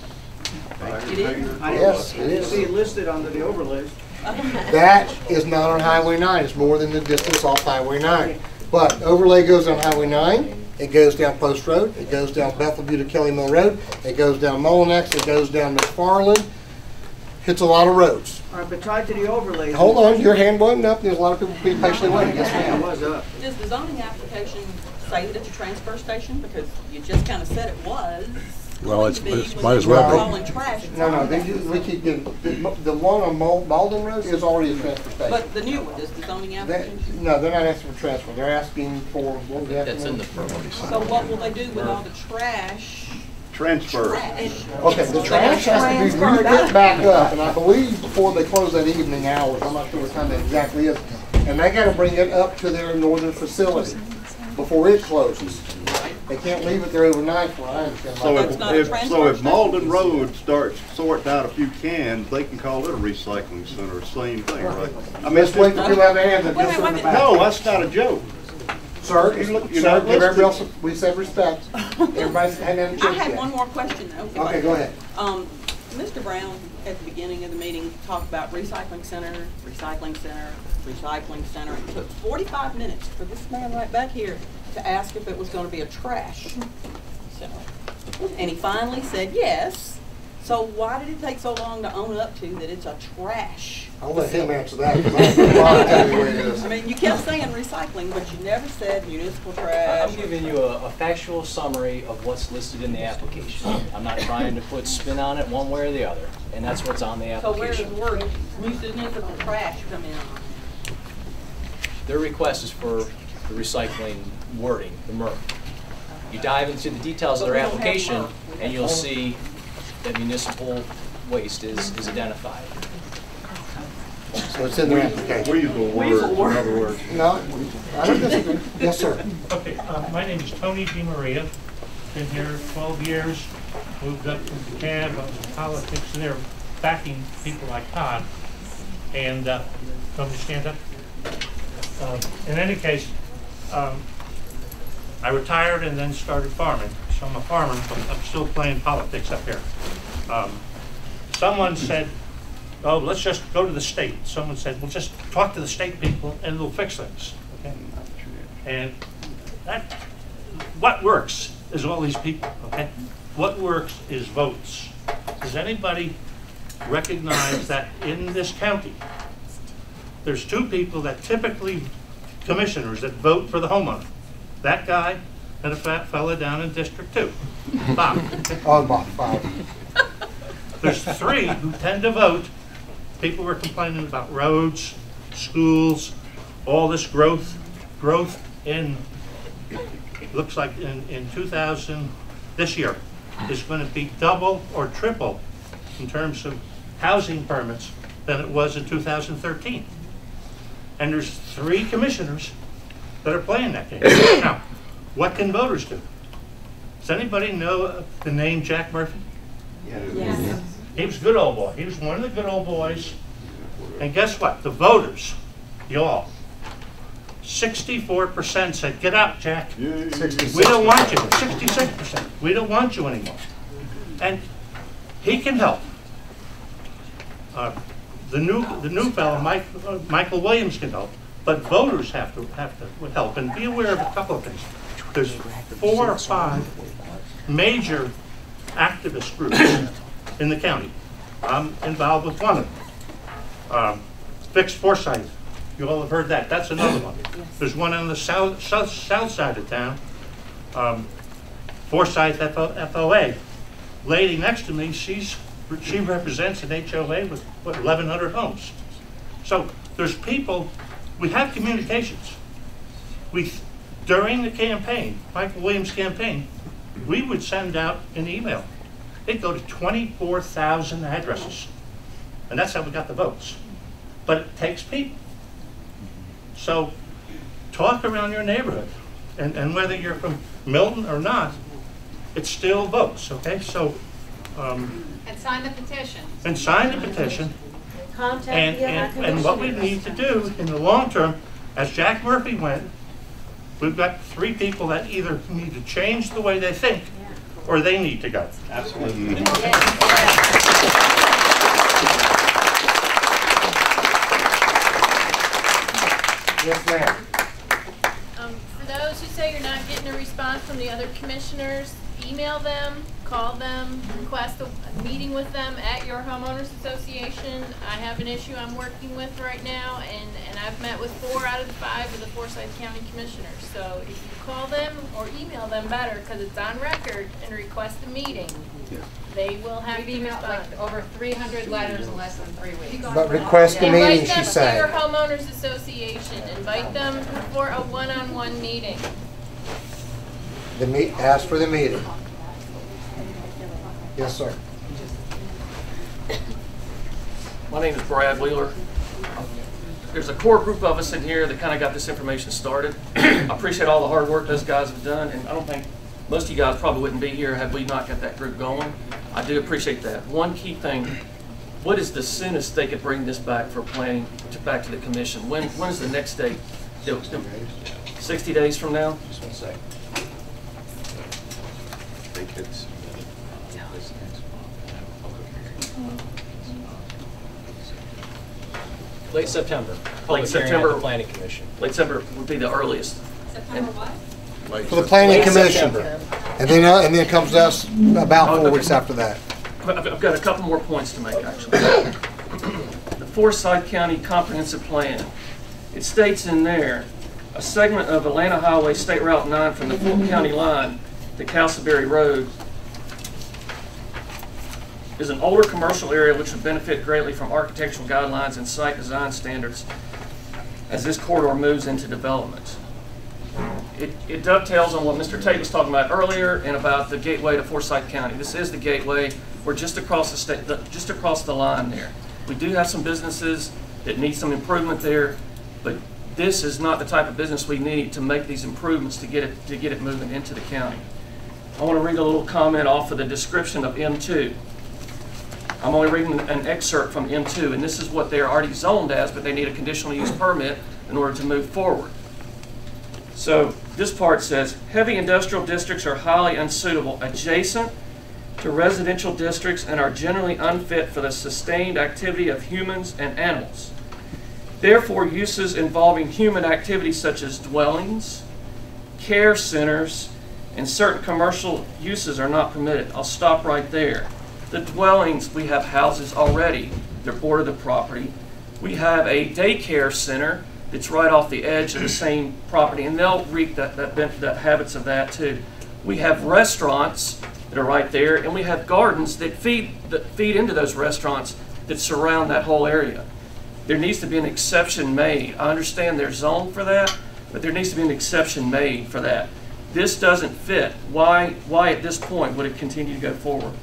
It is? Yes, it I didn't is. see it listed under the overlays. That is not on Highway nine. It's more than the distance off Highway nine. But overlay goes on Highway nine. It goes down Post Road. It goes down Bethelview to Kelly Mill Road. It goes down Molinex. It goes down McFarland. Hits a lot of roads. All right, but tied to the overlays. Hold on, your hand wasn't up. There's a lot of people being patiently waiting. Yes, ma'am. It was up. Does the zoning application say that it's a transfer station? Because you just kind of said it was. Well, it's, going to be it's when might you as well were be. hauling trash. No, no, they do, we keep getting, the, the one on Mal- Malden Road is already a transfer station. But the new one, is the zoning They, application? no, they're not asking for transfer. They're asking for, what was that? That's in the So what will they do with all the trash? Transfer. Trash. Okay, the trash has to be re-picked back up, and I believe before they close that evening hours, I'm not sure what time that exactly is, and they gotta bring it up to their northern facility before it closes. They can't leave it there overnight, for what I understand. So That's if, not a if, transfer so if station? Malden Road starts sorting out a few cans, they can call it a recycling center, same thing, right? I mean, it's Let's wait just, for two other hands and Wait, just wait, in the wait. back. no, that's not a joke. Sir, You look- you're sir, not give everybody else, listening. we said respect. Everybody's had a I chance had yet. one more question though. Okay, go ahead. Um, Mister Brown, at the beginning of the meeting, talked about recycling center, recycling center, recycling center. It took forty-five minutes for this man right back here to ask if it was gonna be a trash center. And he finally said yes. So why did it take so long to own up to that it's a trash? I'll let him answer that, because I don't know I'll tell you what it is. I mean, you kept saying recycling, but you never said municipal trash. I'm giving you a, a factual summary of what's listed in the application. I'm not trying to put spin on it one way or the other, and that's what's on the So where does application. the word municipal trash come in? Their request is for the recycling wording, the M R F. You dive into the details of But their we don't have application, M R F. and you'll see that municipal waste is, is identified. So it's in their application. Weasel words, in other words. No, I don't disagree. Yes, sir. Okay, uh, my name is Tony DiMaria. Been here twelve years, moved up from DeKalb, I was in politics there, backing people like Todd. And, uh, come to stand up. Uh, in any case, um, I retired and then started farming. So I'm a farmer, but I'm still playing politics up here. Um, someone said, oh, let's just go to the state. Someone said, well, just talk to the state people and they'll fix things. Okay? And that, what works is all these people, okay? What works is votes. Does anybody recognize that in this county, there's two people that typically, commissioners that vote for the homeowner? That guy and a fat fella down in District Two, Bob. Oh, Bob, Bob. There's three who tend to vote. People were complaining about roads, schools, all this growth, growth in, looks like in, in two thousand, this year, is going to be double or triple in terms of housing permits than it was in two thousand thirteen. And there's three commissioners that are playing that game. Now, what can voters do? Does anybody know the name Jack Murphy? Yes. Yes. He was a good old boy. He was one of the good old boys. And guess what? The voters, y'all, sixty-four percent said, get out, Jack. We don't want you. sixty-six percent. We don't want you anymore. And he can help. Uh, the new the new fellow, Mike, uh, Michael Williams, can help. But voters have to have to help. And be aware of a couple of things. There's four or five major activist groups in the county. I'm involved with one of them. Um, Fix Forsyth. You all have heard that. That's another one. There's one on the south south, south side of town. Um, Forsyth F O A. Lady next to me, she's she represents an H O A with what, eleven hundred homes. So there's people. We have communications. We during the campaign, Michael Williams' campaign, we would send out an email. It'd go to twenty-four thousand addresses, and that's how we got the votes. But it takes people. So talk around your neighborhood, and, and whether you're from Milton or not, it still votes, okay? So, um, And sign the petition. and sign the petition, Contact and, the other and, and what we need to do in the long term, as Jack Murphy went, we've got three people that either need to change the way they think, or they need to go. Absolutely. Yes, ma'am. Um, for those who say you're not getting a response from the other commissioners, email them, call them, request a, a meeting with them at your homeowners association. I have an issue I'm working with right now, and, and I've met with four out of the five of the Forsyth County commissioners. So if you call them or email them better, because it's on record, and request a meeting, they will have We've to emailed respond. like over three hundred letters in less than three weeks. But request a meeting, Invite she's them to saying. your homeowners association. Invite them for a one-on-one meeting. The meet, ask for the meeting. Yes, sir. My name is Brad Wheeler. There's a core group of us in here that kind of got this information started. I appreciate all the hard work those guys have done, and I don't think most of you guys probably wouldn't be here had we not got that group going. I do appreciate that. One key thing, what is the soonest they could bring this back for planning to back to the commission? When when is the next date? sixty days from now? Just one second. I think it's Late September. Late Public hearing at September. the Planning Commission. Late September would be the earliest. September what? For the planning Late commission. September. And then, uh, and then it comes to us about Oh, four okay. weeks after that. I've I've got a couple more points to make, actually. The Forsyth County Comprehensive Plan. It states in there, a segment of Atlanta Highway State Route nine from the Fulton County line to Castleberry Road is an older commercial area which would benefit greatly from architectural guidelines and site design standards as this corridor moves into development. It, it dovetails on what Mister Tate was talking about earlier and about the gateway to Forsyth County. This is the gateway. We're just across the state, the, just across the line there. We do have some businesses that need some improvement there, but this is not the type of business we need to make these improvements to get it to get it moving into the county. I want to read a little comment off of the description of M two. I'm only reading an excerpt from M two, and this is what they're already zoned as, but they need a conditional use permit in order to move forward. So this part says, heavy industrial districts are highly unsuitable adjacent to residential districts and are generally unfit for the sustained activity of humans and animals. Therefore, uses involving human activities such as dwellings, care centers, and certain commercial uses are not permitted. I'll stop right there. The dwellings, we have houses already. They're border the property. We have a daycare center that's right off the edge of the same property, and they'll reap that, that, that habits of that too. We have restaurants that are right there, and we have gardens that feed, that feed into those restaurants that surround that whole area. There needs to be an exception made. I understand there's zone for that, but there needs to be an exception made for that. This doesn't fit. Why, why at this point would it continue to go forward?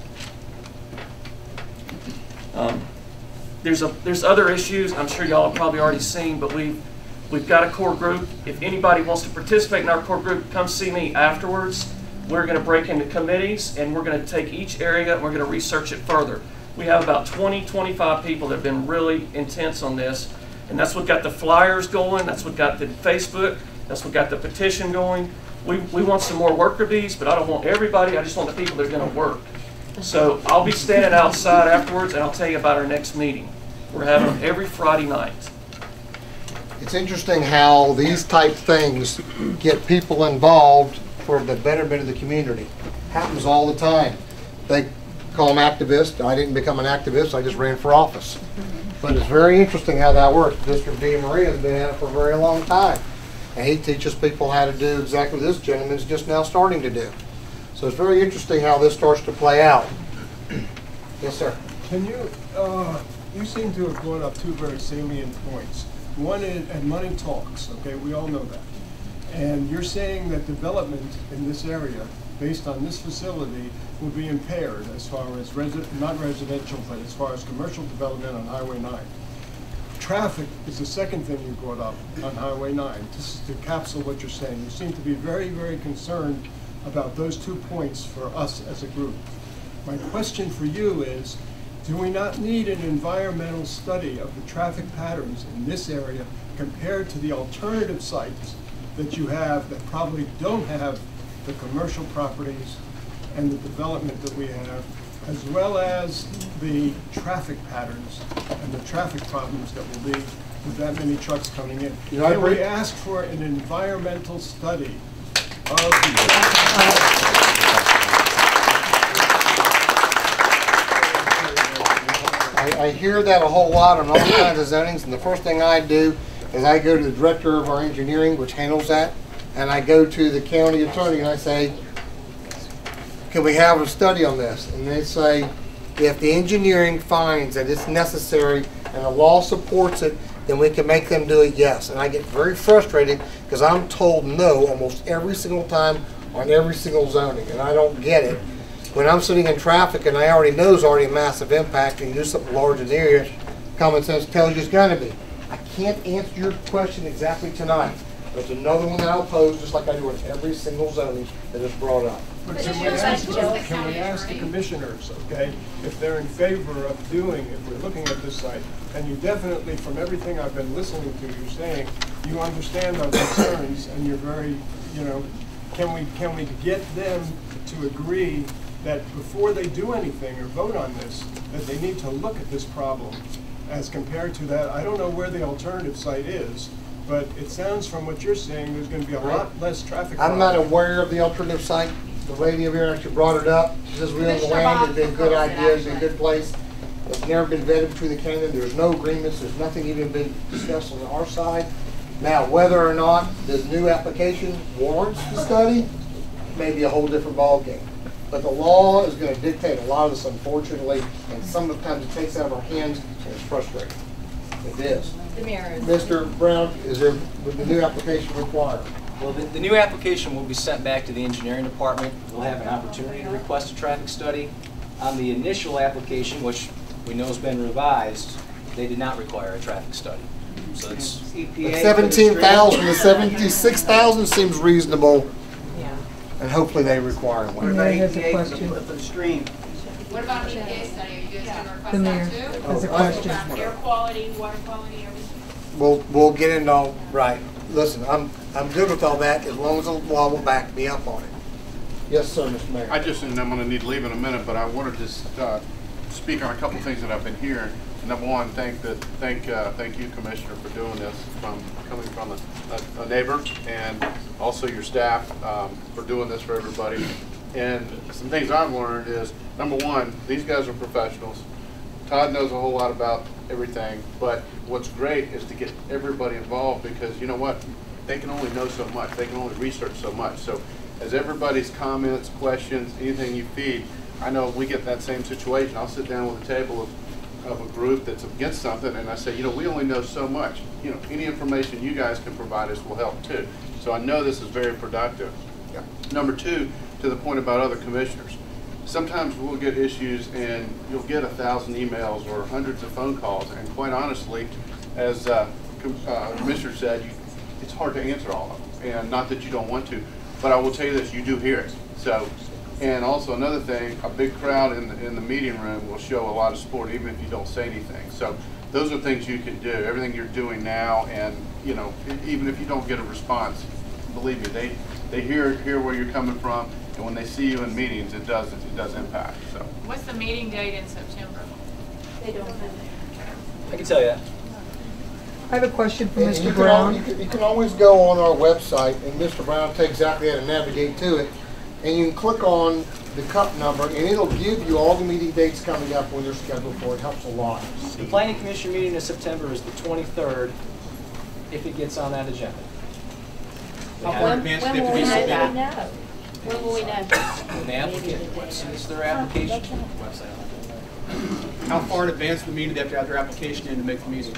Um, there's, a, there's other issues I'm sure y'all have probably already seen, but we've, we've got a core group. If anybody wants to participate in our core group, come see me afterwards. We're going to break into committees, and we're going to take each area and we're going to research it further. We have about twenty, twenty-five people that have been really intense on this, and that's what got the flyers going, that's what got the Facebook, that's what got the petition going. We, we want some more worker bees, but I don't want everybody, I just want the people that are going to work. So I'll be standing outside afterwards, and I'll tell you about our next meeting. We're having them every Friday night. It's interesting how these type things get people involved for the betterment of the community. Happens all the time. They call them activists. I didn't become an activist, I just ran for office. But it's very interesting how that works. District D. Maria has been at it for a very long time. And he teaches people how to do exactly what this gentleman's just now starting to do. So it's very interesting how this starts to play out. Yes, sir. Can you, uh, you seem to have brought up two very salient points. One is, and money talks, okay, we all know that. And you're saying that development in this area, based on this facility, will be impaired as far as, resi not residential, but as far as commercial development on Highway nine. Traffic is the second thing you brought up on Highway nine. Just to capsule what you're saying, you seem to be very, very concerned about those two points for us as a group. My question for you is, do we not need an environmental study of the traffic patterns in this area compared to the alternative sites that you have that probably don't have the commercial properties and the development that we have, as well as the traffic patterns and the traffic problems that will be with that many trucks coming in? You know, Can we ask for an environmental study of the I, I hear that a whole lot on all kinds of zonings, and the first thing I do is I go to the director of our engineering, which handles that, and I go to the county attorney and I say, can we have a study on this? And they say, if the engineering finds that it's necessary and the law supports it, then we can make them do it, yes. And I get very frustrated because I'm told no almost every single time on every single zoning, and I don't get it. When I'm sitting in traffic and I already know there's already a massive impact and you do something large in the area, common sense tells you it's going to be. I can't answer your question exactly tonight. There's another one that I'll pose just like I do in every single zoning that is brought up. But can we ask, can we ask the commissioners, okay, if they're in favor of doing, if we're looking at this site, and you definitely, from everything I've been listening to, you're saying you understand our concerns and you're very, you know, can we, can we get them to agree that before they do anything or vote on this, that they need to look at this problem as compared to that? I don't know where the alternative site is, but it sounds from what you're saying there's going to be a lot less traffic. I'm not aware of the alternative site. The lady over here actually brought it up. She says we own the land, it'd be a good idea, it'd be a good place. It's never been vetted between the county. There's no agreements. There's nothing even been discussed on our side. Now, whether or not the new application warrants the study may be a whole different ballgame. But the law is going to dictate a lot of this, unfortunately, and sometimes it takes out of our hands, and it's frustrating. It is. Mister Brown, is there, would the new application require? Well, the, the new application will be sent back to the engineering department. We'll have an opportunity to request a traffic study. On the initial application, which we know has been revised, they did not require a traffic study. So it's seventeen thousand to seventy-six thousand seems reasonable. Yeah. And hopefully they require one. The mayor has a question. For the stream. What about the E P A study? Are you guys going to request The mayor that too? has a Oh, question. About air quality, water quality, everything. We'll we'll get into all right. Listen, I'm I'm good with all that as long as the law will back me up on it. Yes, sir, Mister Mayor. I just, and I'm going to need to leave in a minute, but I wanted to uh, speak on a couple of things that I've been hearing. Number one, thank the thank uh, thank you, Commissioner, for doing this from coming from a, a, a neighbor, and also your staff um, for doing this for everybody. And some things I've learned is, number one, these guys are professionals. Todd knows a whole lot about everything, but what's great is to get everybody involved, because you know what? They can only know so much. They can only research so much. So as everybody's comments, questions, anything you feed, I know we get that same situation. I'll sit down with a table of, of a group that's against something, and I say, you know, we only know so much. You know, any information you guys can provide us will help too. So I know this is very productive. Yeah. Number two, to the point about other commissioners. Sometimes we'll get issues and you'll get a thousand emails or hundreds of phone calls, and quite honestly, as uh, uh, Commissioner said, you, it's hard to answer all of them, and not that you don't want to, but I will tell you this, you do hear it. So, and also another thing, a big crowd in the, in the meeting room will show a lot of support even if you don't say anything. So those are things you can do, everything you're doing now, and you know, even if you don't get a response, believe me, they, they hear, hear where you're coming from, and when they see you in meetings, it does, it does impact. So. What's the meeting date in September? They don't have it. I can tell you that. I have a question for Mister Brown. You can, you can always go on our website, and Mister Brown will tell you exactly how to navigate to it, and you can click on the cup number, and it'll give you all the meeting dates coming up when they're scheduled for. It helps a lot. The Planning Commission meeting in September is the twenty-third, if it gets on that agenda. When, when will we know that? When will we know? When the applicant submits their application. How far in advance of the meeting do they have to have their application in to make the meeting?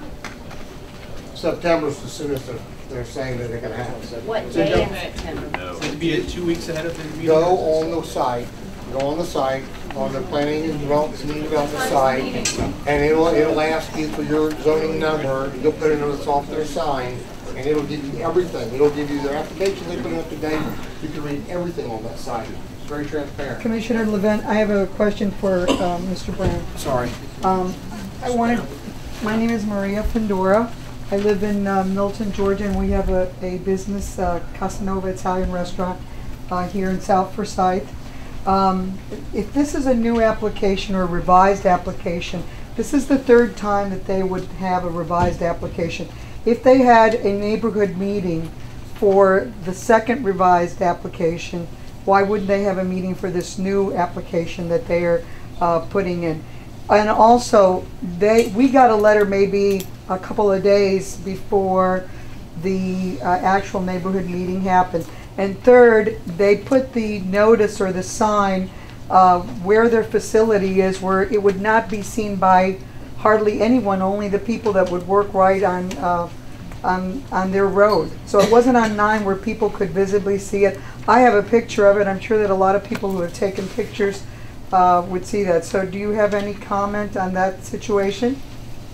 September's the soonest they're, they're saying that they're going to have it. What day in September? No. So it'd be two weeks ahead of the meeting? Go on the site, go on the site, on the planning and development development site, and it'll, it'll ask you for your zoning number. You'll put it in the software sign, and it'll give you everything. It'll give you their application they put it up to date. You can read everything on that site. It's very transparent. Commissioner Levent, I have a question for um, Mister Brown. Sorry. Um, I wanted, my name is Maria Pandora. I live in uh, Milton, Georgia, and we have a, a business, uh, Casanova Italian restaurant uh, here in South Forsyth. Um, if this is a new application or revised application, this is the third time that they would have a revised application. If they had a neighborhood meeting for the second revised application, why wouldn't they have a meeting for this new application that they are uh, putting in? And also, they we got a letter maybe a couple of days before the uh, actual neighborhood meeting happened. And third, they put the notice or the sign uh, where their facility is, where it would not be seen by hardly anyone, only the people that would work right on uh, on on their road. So it wasn't on nine where people could visibly see it. I have a picture of it. I'm sure that a lot of people who have taken pictures uh, would see that. So do you have any comment on that situation?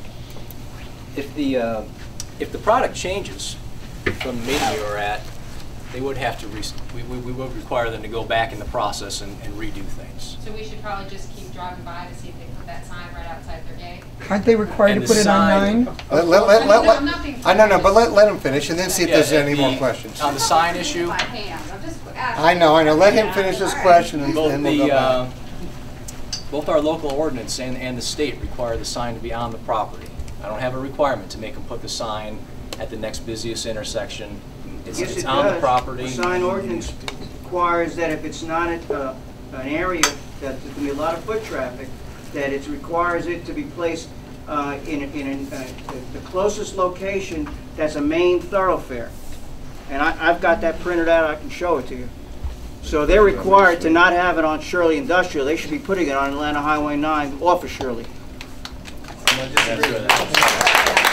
If the uh, if the product changes from the meeting you were at, they would have to, re we, we, we would require them to go back in the process and, and redo things. So we should probably just keep driving by to see if they put that sign right outside their gate. Aren't they required And to the put it on sign- nine? Let, let, let, let, I'm not being I know, no, but let, let him finish and then see if Yeah, there's any the- more questions. On the sign issue, My hands. I'm just asking. I know, I know. Let him finish this question and both then we'll go the uh, back. both our local ordinance and, and the state require the sign to be on the property. I don't have a requirement to make them put the sign at the next busiest intersection. It's, Yes, it's it on the does. property. The sign ordinance requires that if it's not at, uh, an area that there's going to be a lot of foot traffic, that it requires it to be placed uh, in, in an, uh, the closest location that's a main thoroughfare. And I, I've got that printed out. I can show it to you. So they're required to not have it on Shirley Industrial. They should be putting it on Atlanta Highway nine off of Shirley. I'm going to disagree with that.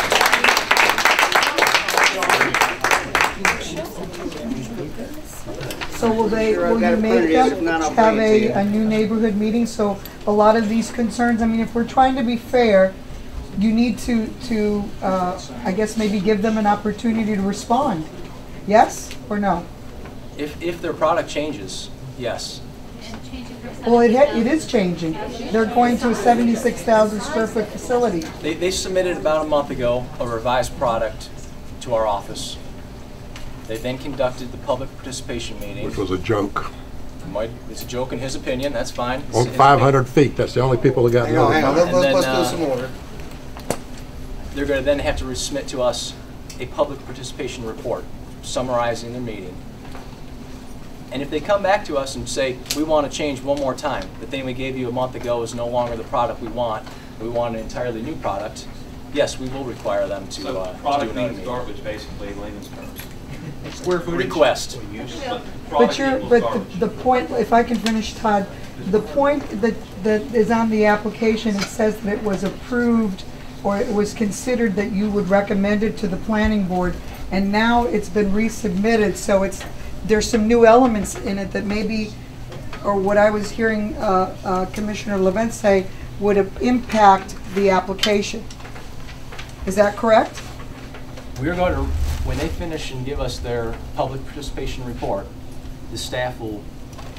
So will they, Sure, I've will got you it make printed. If them not, I'll have bring it to you. a, a new neighborhood meeting? So a lot of these concerns, I mean, if we're trying to be fair, you need to, to uh, I guess maybe give them an opportunity to respond. Yes or no? If, if their product changes, yes. Well, it, ha it is changing. They're going to a seventy-six thousand square foot facility. They, they submitted about a month ago a revised product to our office. They then conducted the public participation meeting. Which was a joke. Might, it's a joke in his opinion, that's fine. It's On his five hundred feet, that's the only people that got Hang on, hang on. notified. Let's, let's, then, let's do uh, some order. They're going to then have to resubmit to us a public participation report summarizing their meeting. And if they come back to us and say, we want to change one more time, the thing we gave you a month ago is no longer the product we want, we want an entirely new product, yes, we will require them to, So uh, to do product another means meeting. garbage, basically, in layman's terms. Square footage? Request. But you're, but the, the point, if I can finish, Todd, the point that, that is on the application, it says that it was approved or it was considered that you would recommend it to the planning board, and now it's been resubmitted, so it's, there's some new elements in it that maybe, or what I was hearing uh, uh, Commissioner Levent say, would impact the application. Is that correct? We're going to, when they finish and give us their public participation report, the staff will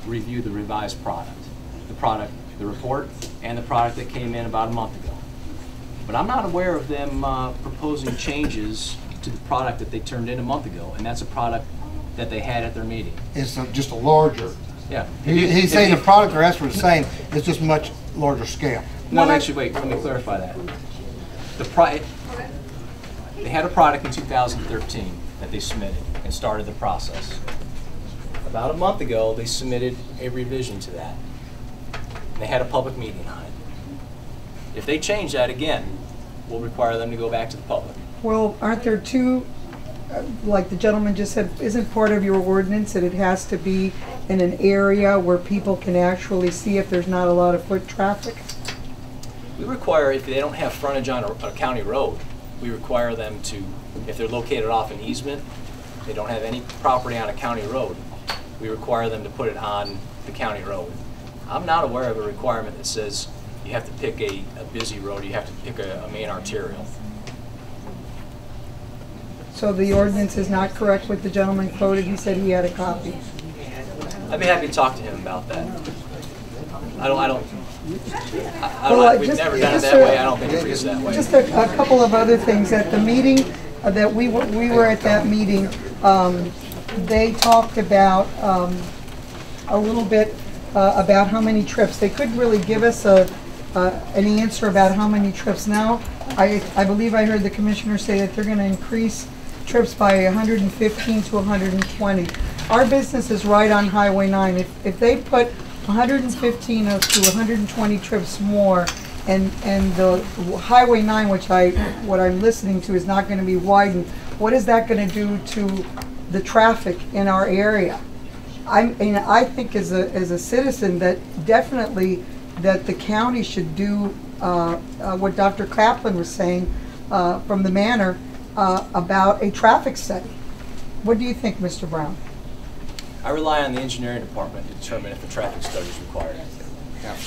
review the revised product, the product, the report, and the product that came in about a month ago. But I'm not aware of them uh, proposing changes to the product that they turned in a month ago, and that's a product that they had at their meeting. It's a, just a larger. Yeah. He, he's saying the product the rest were the same, it's just much larger scale. No, actually, wait, let me clarify that. The pri they had a product in two thousand thirteen that they submitted and started the process. About a month ago, they submitted a revision to that. They had a public meeting on it. If they change that again, we'll require them to go back to the public. Well, aren't there two, uh, like the gentleman just said, isn't part of your ordinance that it has to be in an area where people can actually see if there's not a lot of foot traffic? We require, if they don't have frontage on a, a county road, we require them to, if they're located off an easement, they don't have any property on a county road, we require them to put it on the county road. I'm not aware of a requirement that says you have to pick a, a busy road, you have to pick a, a main arterial. So the ordinance is not correct what the gentleman quoted, he said he had a copy. I'd be happy to talk to him about that. I don't, I don't, I, I don't Well, we've just- never done it just that a- way, I don't think it is that way. Just a, a couple of other things. At the meeting uh, that we were, we were at that meeting, um, they talked about um, a little bit uh, about how many trips. They couldn't really give us a, uh, an answer about how many trips. Now, I, I believe I heard the commissioner say that they're going to increase trips by one hundred fifteen to one hundred twenty. Our business is right on Highway nine. If, if they put one hundred fifteen to one hundred twenty trips more, and and the Highway nine, which I what I'm listening to, is not going to be widened, what is that going to do to the traffic in our area? I mean, I think as a as a citizen that definitely that the county should do uh, uh, what Doctor Kaplan was saying uh, from the manor uh, about a traffic study. What do you think, Mister Brown? I rely on the engineering department to determine if a traffic study is required. Yeah.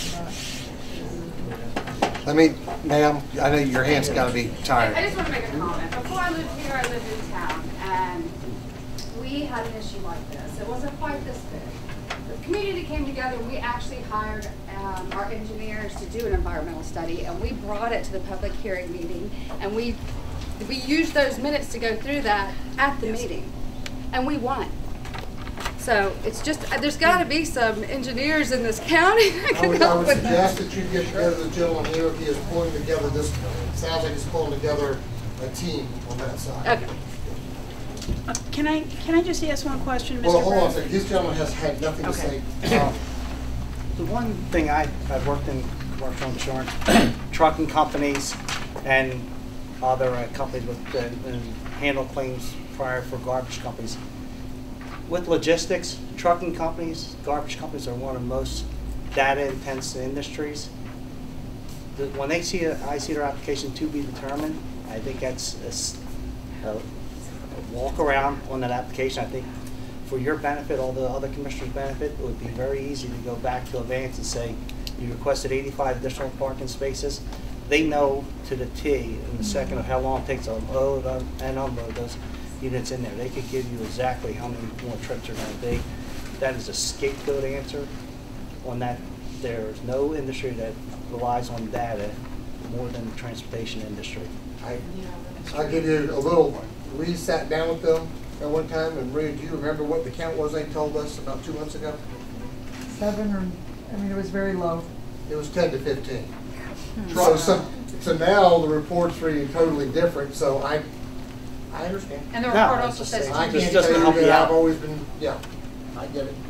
Let me, ma'am, I know your hand's got to be tired. I just want to make a comment. Before I lived here, I lived in town, and we had an issue like this. It wasn't quite this big. The community came together, and we actually hired um, our engineers to do an environmental study, and we brought it to the public hearing meeting, and we we used those minutes to go through that at the yes. meeting, and we won. So it's just, there's got to be some engineers in this county that I can would, I help would with suggest that. that you get together with the gentleman here. He is pulling together this, sounds like he's pulling together a team on that side. Okay. Uh, Can I, can I just ask one question, Mister Well, hold on a Brown? second. This gentleman has had nothing to Okay. say. Um, The one thing I, I've worked in commercial insurance, trucking companies and other uh, companies with, uh, and handle claims prior for garbage companies. With logistics, trucking companies, garbage companies are one of the most data intense industries. The, when they see, a, I see their application to be determined, I think that's a, s- a- a walk around on that application. I think for your benefit, all the other commissioners' benefit, it would be very easy to go back to Levent and say, you requested eighty-five additional parking spaces. They know to the T in the second of how long it takes to load and unload those units in there. They could give you exactly how many more trips are going to be. That is a scapegoat answer on that. There's no industry that relies on data more than the transportation industry. I, I'll give you a little, we sat down with them at one time, and Maria, do you remember what the count was they told us about two months ago? Seven or, I mean, it was very low. It was ten to fifteen. So, so, so now the report's reading totally different, so I, I understand. And the No, report it's also just says. saying, I to can't use- tell you that I've always been, yeah, I get it.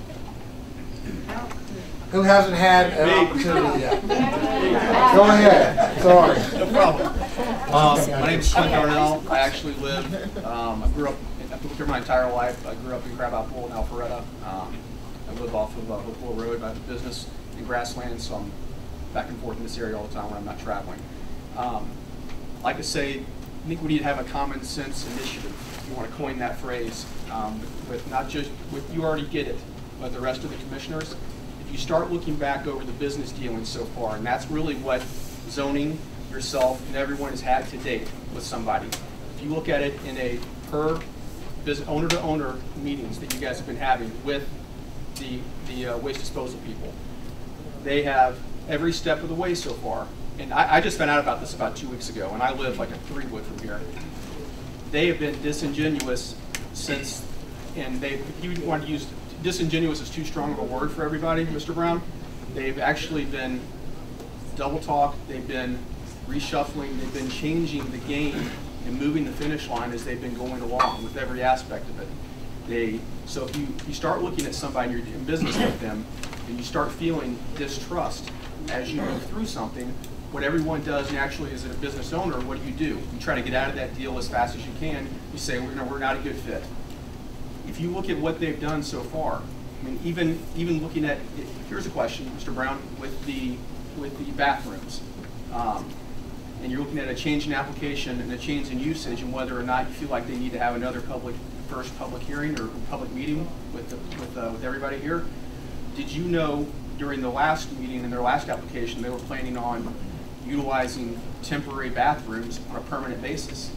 Who hasn't had an opportunity yet? Go ahead, sorry. No problem. Um, my name is Clint Darnell. I actually live, um, I grew up, I've lived here my entire life. I grew up in Crabapple and Alpharetta. Um, I live off of uh, Hopewell Road. I have a business in Grassland, so I'm back and forth in this area all the time when I'm not traveling. Um, like I say, I think we need to have a common sense initiative, if you want to coin that phrase, um, with not just, with you already get it, but the rest of the commissioners. If you start looking back over the business dealings so far, and that's really what zoning, yourself, and everyone has had to date with somebody. If you look at it in a per owner-to-owner meetings that you guys have been having with the, the uh, waste disposal people. They have every step of the way so far. And I, I just found out about this about two weeks ago, and I live like a three wood from here. They have been disingenuous since, and they, if you want to use, disingenuous is too strong of a word for everybody, Mister Brown. They've actually been double talk, they've been reshuffling, they've been changing the game and moving the finish line as they've been going along with every aspect of it. They, so if you, you start looking at somebody and you're in business with them, and you start feeling distrust as you move through something, what everyone does naturally as a business owner, what do you do? You try to get out of that deal as fast as you can. You say, we're, we're not a good fit. If you look at what they've done so far, I mean, even even looking at, here's a question, Mister Brown, with the with the bathrooms, um, and you're looking at a change in application and a change in usage, and whether or not you feel like they need to have another public first public hearing or public meeting with the, with uh, with everybody here. Did you know during the last meeting in their last application they were planning on utilizing temporary bathrooms on a permanent basis?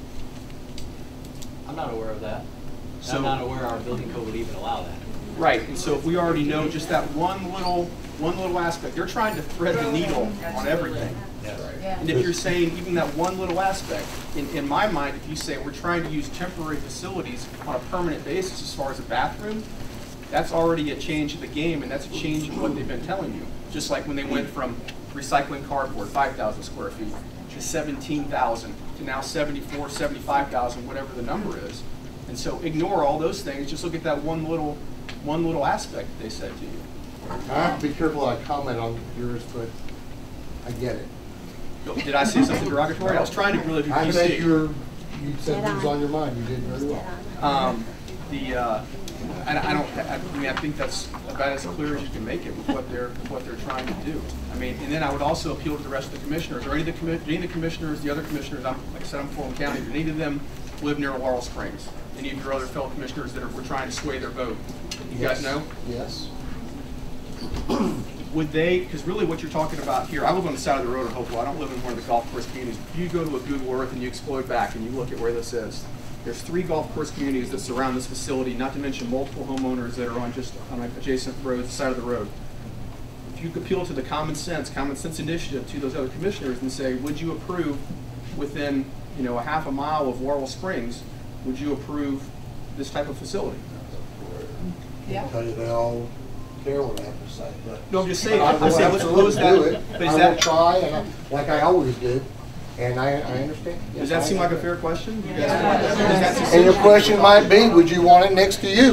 I'm not aware of that. So, I'm not aware our building code would even allow that. Right, and so if we already know just that one little one little aspect, they're trying to thread the needle on everything. Yes. And if you're saying even that one little aspect, in, in my mind, if you say we're trying to use temporary facilities on a permanent basis as far as a bathroom, that's already a change of the game, and that's a change in what they've been telling you. Just like when they went from recycling cardboard, five thousand square feet, to seventeen thousand, to now seventy-four, seventy-five thousand, whatever the number is. And so ignore all those things, just look at that one little, one little aspect that they said to you. I have to be careful how I comment on yours, but I get it. Did I say something derogatory? I was trying to really be P C. I think you were, you said what was on your mind. You did very well. Um, the, uh, I, I don't, I, I mean, I think that's about as clear as you can make it with what they're, what they're trying to do. I mean, and then I would also appeal to the rest of the commissioners, or any of the, commi any of the commissioners, the other commissioners, I'm, like I said, I'm Fulton County, but any of them live near Laurel Springs. Any of your other fellow commissioners that are, were trying to sway their vote. You Yes. guys know? Yes. Would they, because really what you're talking about here, I live on the side of the road in Hopewell. I don't live in one of the golf course communities. If you go to a Google Earth and you explode back and you look at where this is, there's three golf course communities that surround this facility, not to mention multiple homeowners that are on just on adjacent roads, the side of the road. If you appeal to the common sense, common sense initiative to those other commissioners and say, would you approve within, you know, a half a mile of Laurel Springs, would you approve this type of facility? Yeah. Because they all care what I have to say. But No, I'm just saying, I I'm will saying, let's absolutely close that. do it. But is I that, will try, and I, like I always do, and I, I understand. Yes, does that I seem like a understand. fair question? You guys, does that And your question might be, would you want it next to you?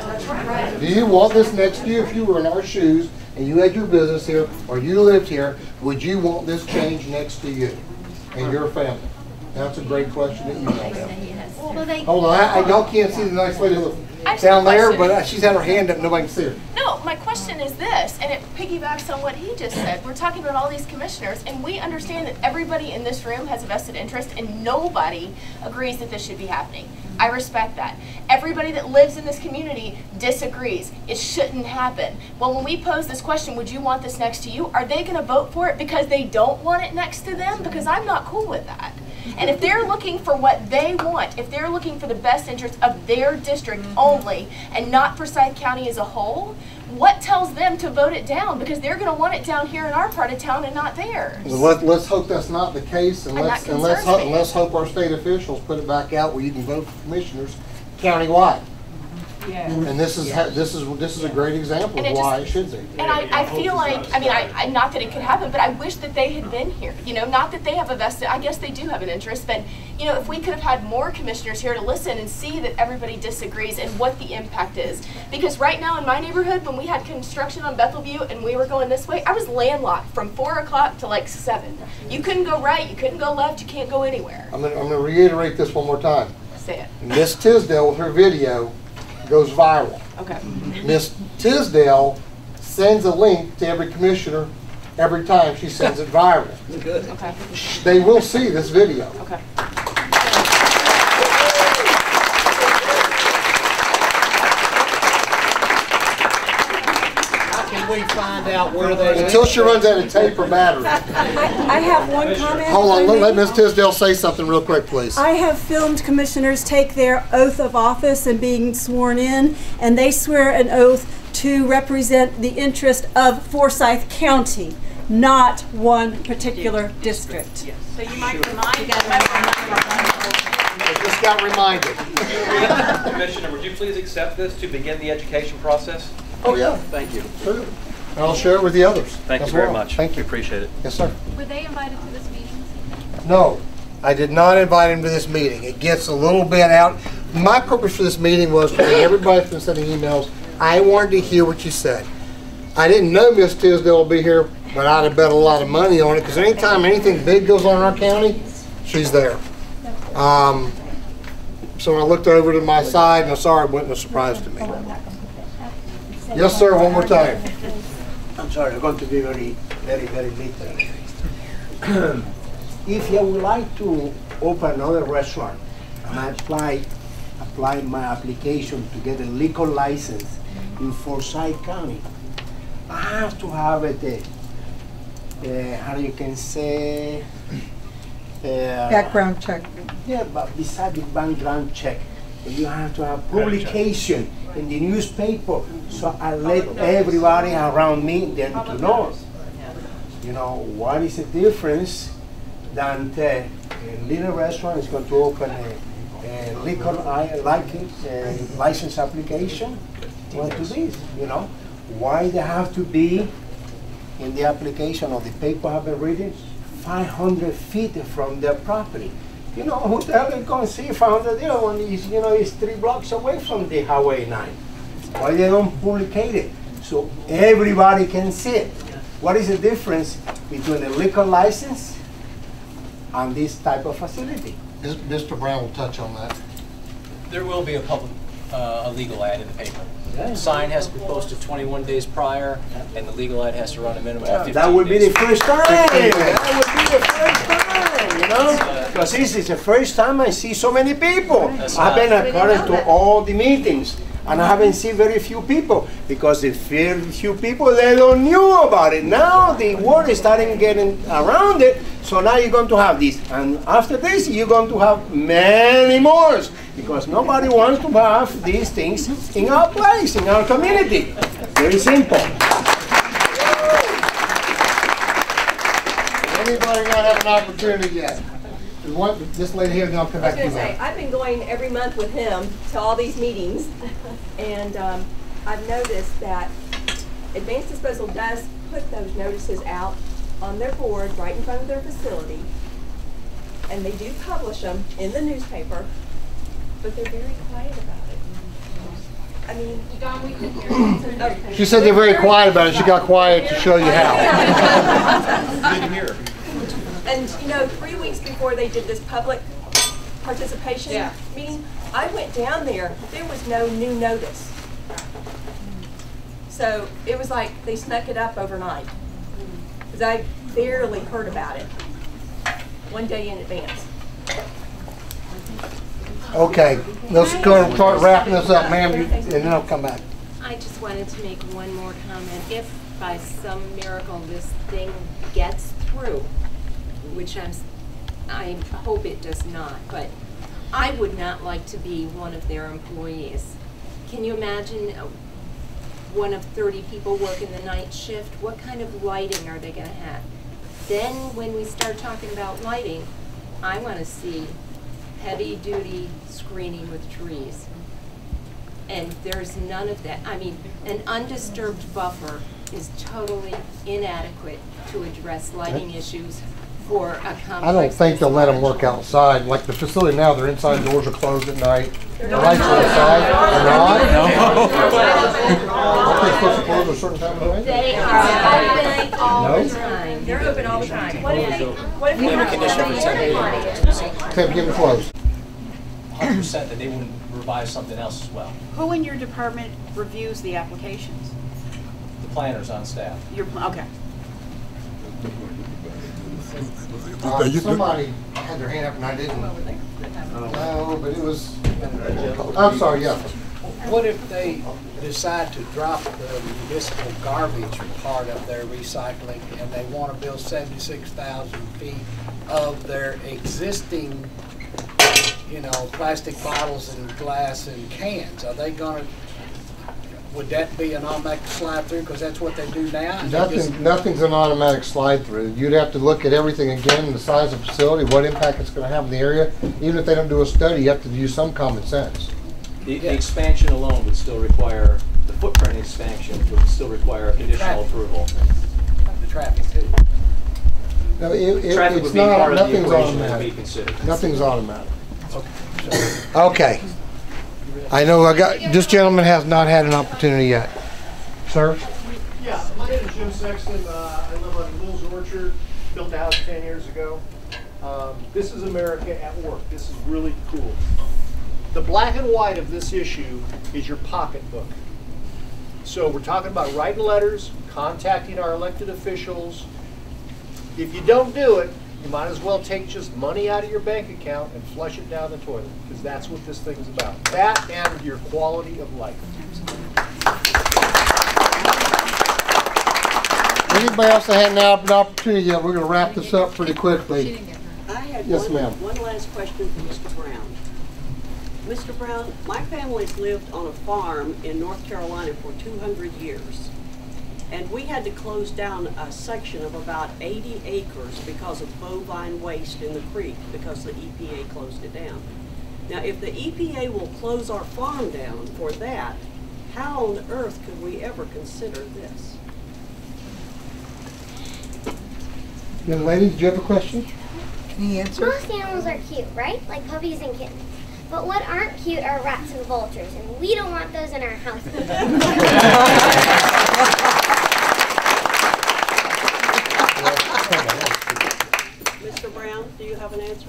Do you want this next to you if you were in our shoes and you had your business here or you lived here? Would you want this change next to you and your family? That's a great question that you might have. Well, they, Hold on, I, I, y'all can't see the nice lady I just down have a there, question. but she's had her hand up, nobody can see her. No, my question is this, and it piggybacks on what he just said. We're talking about all these commissioners, and we understand that everybody in this room has a vested interest, and nobody agrees that this should be happening. I respect that. Everybody that lives in this community disagrees. It shouldn't happen. Well, when we pose this question, would you want this next to you? Are they going to vote for it because they don't want it next to them? Because I'm not cool with that. And if they're looking for what they want, if they're looking for the best interest of their district only and not Forsyth County as a whole, what tells them to vote it down? Because they're going to want it down here in our part of town and not theirs. Well, let, let's hope that's not the case, and And let's, that and let's, concerns ho me. let's hope our state officials put it back out where you can vote for commissioners countywide. Yeah. And this is ha this is this is a great example And of it why just- it should be. And I, I feel like, I mean, I, I, not that it could happen, but I wish that they had been here. You know, not that they have a vested, I guess they do have an interest, but, you know, if we could have had more commissioners here to listen and see that everybody disagrees and what the impact is. Because right now in my neighborhood, when we had construction on Bethelview and we were going this way, I was landlocked from four o'clock to like seven. You couldn't go right, you couldn't go left, you can't go anywhere. I'm gonna, I'm gonna reiterate this one more time. Say it. Miss Tisdale with her video goes viral. Okay. Miss Tisdale sends a link to every commissioner every time she sends it viral. Good. Okay. They will see this video. Okay. We find out where they Until she runs out of tape or battery. I, I have one comment. Hold on, if I let, may. let Miss Tisdale say something real quick, please. I have filmed commissioners take their oath of office and being sworn in, and they swear an oath to represent the interest of Forsyth County, not one particular district. So you might remind I just got reminded. Commissioner, would you please accept this to begin the education process? Oh, yeah. Thank you. Sure. And I'll share it with the others. Thank you as very well. much. Thank you. We appreciate it. Yes, sir. Were they invited to this meeting? No, I did not invite him to this meeting. It gets a little bit out. My purpose for this meeting was to get everybody from sending emails. I wanted to hear what you said. I didn't know Miss Tisdale would be here, but I'd have bet a lot of money on it, because anytime anything big goes on in our county, she's there. Um, so when I looked over to my side, and I'm sorry, it wasn't a surprise to me. Yes, sir, one more time. I'm sorry, I'm going to be very, very, very literal. If you would like to open another restaurant, and I apply, apply my application to get a liquor license in Forsyth County, I have to have it, uh, uh, how you can say, uh, Background check. Yeah, but besides the background check, you have to have publication in the newspaper, so I let everybody around me then to know. You know, what is the difference than uh, a little restaurant is going to open a, a liquor license, uh, license application? What to this, you know? Why they have to be in the application or the paper have been written five hundred feet from their property? You know, who the hell is going to see five hundred there when it's, you know, it's three blocks away from the Highway nine? Why they don't publicate it so everybody can see it? What is the difference between a liquor license and this type of facility? Mister Brown will touch on that. There will be a public, uh, a legal ad in the paper. The sign has to be posted twenty-one days prior, and the legal ad has to run a minimum of fifteen days. That would be the first time. That would be the first time, you know? Because this is the first time I see so many people. I've been according to all the meetings, and I haven't seen very few people, because the very few people, they don't knew about it. Now the word is starting getting around it, so now you're going to have this. And after this, you're going to have many more, because nobody wants to have these things in our place, in our community. Very simple. Anybody not have an opportunity yet? One, this lady here, and then I'll come I was back to going you. to say, I've been going every month with him to all these meetings, and um, I've noticed that Advanced Disposal does put those notices out on their board right in front of their facility, and they do publish them in the newspaper, but they're very quiet about it. I mean, Don, we couldn't hear you. She said they're very quiet about it. She got quiet to show you how. Good to hear. And you know, three weeks before they did this public participation Yeah. meeting, I went down there, there was no new notice. So it was like they snuck it up overnight, because I barely heard about it one day in advance. Okay, let's go and start wrapping this up, ma'am, you- and then I'll come back. I just wanted to make one more comment. If by some miracle this thing gets through, which I'm, I hope it does not, but I would not like to be one of their employees. Can you imagine uh, one of thirty people working the night shift? What kind of lighting are they going to have? Then when we start talking about lighting, I want to see heavy-duty screening with trees. And there's none of that. I mean, an undisturbed buffer is totally inadequate to address lighting issues for a complex. I don't think they'll let them work outside. Like the facility now, their inside doors are closed at night. The lights are inside. They're not? Aren't they supposed to close at a certain time of night? They are open all No? the time. They're open all the time. What if they, what if We they have a have condition for ten days. Can't give them closed. one hundred percent that they wouldn't revise something else as well. Who in your department reviews the applications? The planner's on staff. Your, okay. Uh, somebody had their hand up and I didn't. No, but it was, I'm sorry, yeah. What if they decide to drop the municipal garbage part of their recycling and they want to build seventy-six thousand feet of their existing, you know, plastic bottles and glass and cans? Are they going to would that be an automatic slide through, because that's what they do now? And they just- Nothing, nothing's an automatic slide through. You'd have to look at everything again, the size of the facility, what impact it's gonna have in the area. Even if they don't do a study, you have to use some common sense. The, the expansion alone would still require, the footprint expansion would still require a conditional approval. The traffic too. No, it, it, Traffic it's would be not, part of the nothing's equation that would automatic. be considered. Nothing's automatic. Okay. I know I got, this gentleman has not had an opportunity yet. Sir? Yeah, my name is Jim Sexton. Uh, I live on Will's Orchard, built a house ten years ago. Um, this is America at work. This is really cool. The black and white of this issue is your pocketbook. So we're talking about writing letters, contacting our elected officials. If you don't do it, you might as well take just money out of your bank account and flush it down the toilet, because that's what this thing is about. That and your quality of life. Anybody else that hadn't had an opportunity yet, we're going to wrap this up pretty quickly. I had Yes, one, ma'am. one last question for Mister Brown. Mister Brown, my family's lived on a farm in North Carolina for two hundred years. And we had to close down a section of about eighty acres because of bovine waste in the creek because the E P A closed it down. Now, if the E P A will close our farm down for that, how on earth could we ever consider this? Young lady, did you have a question? Can you answer? Most animals are cute, right? Like puppies and kittens. But what aren't cute are rats and vultures, and we don't want those in our house. Mister Brown, do you have an answer?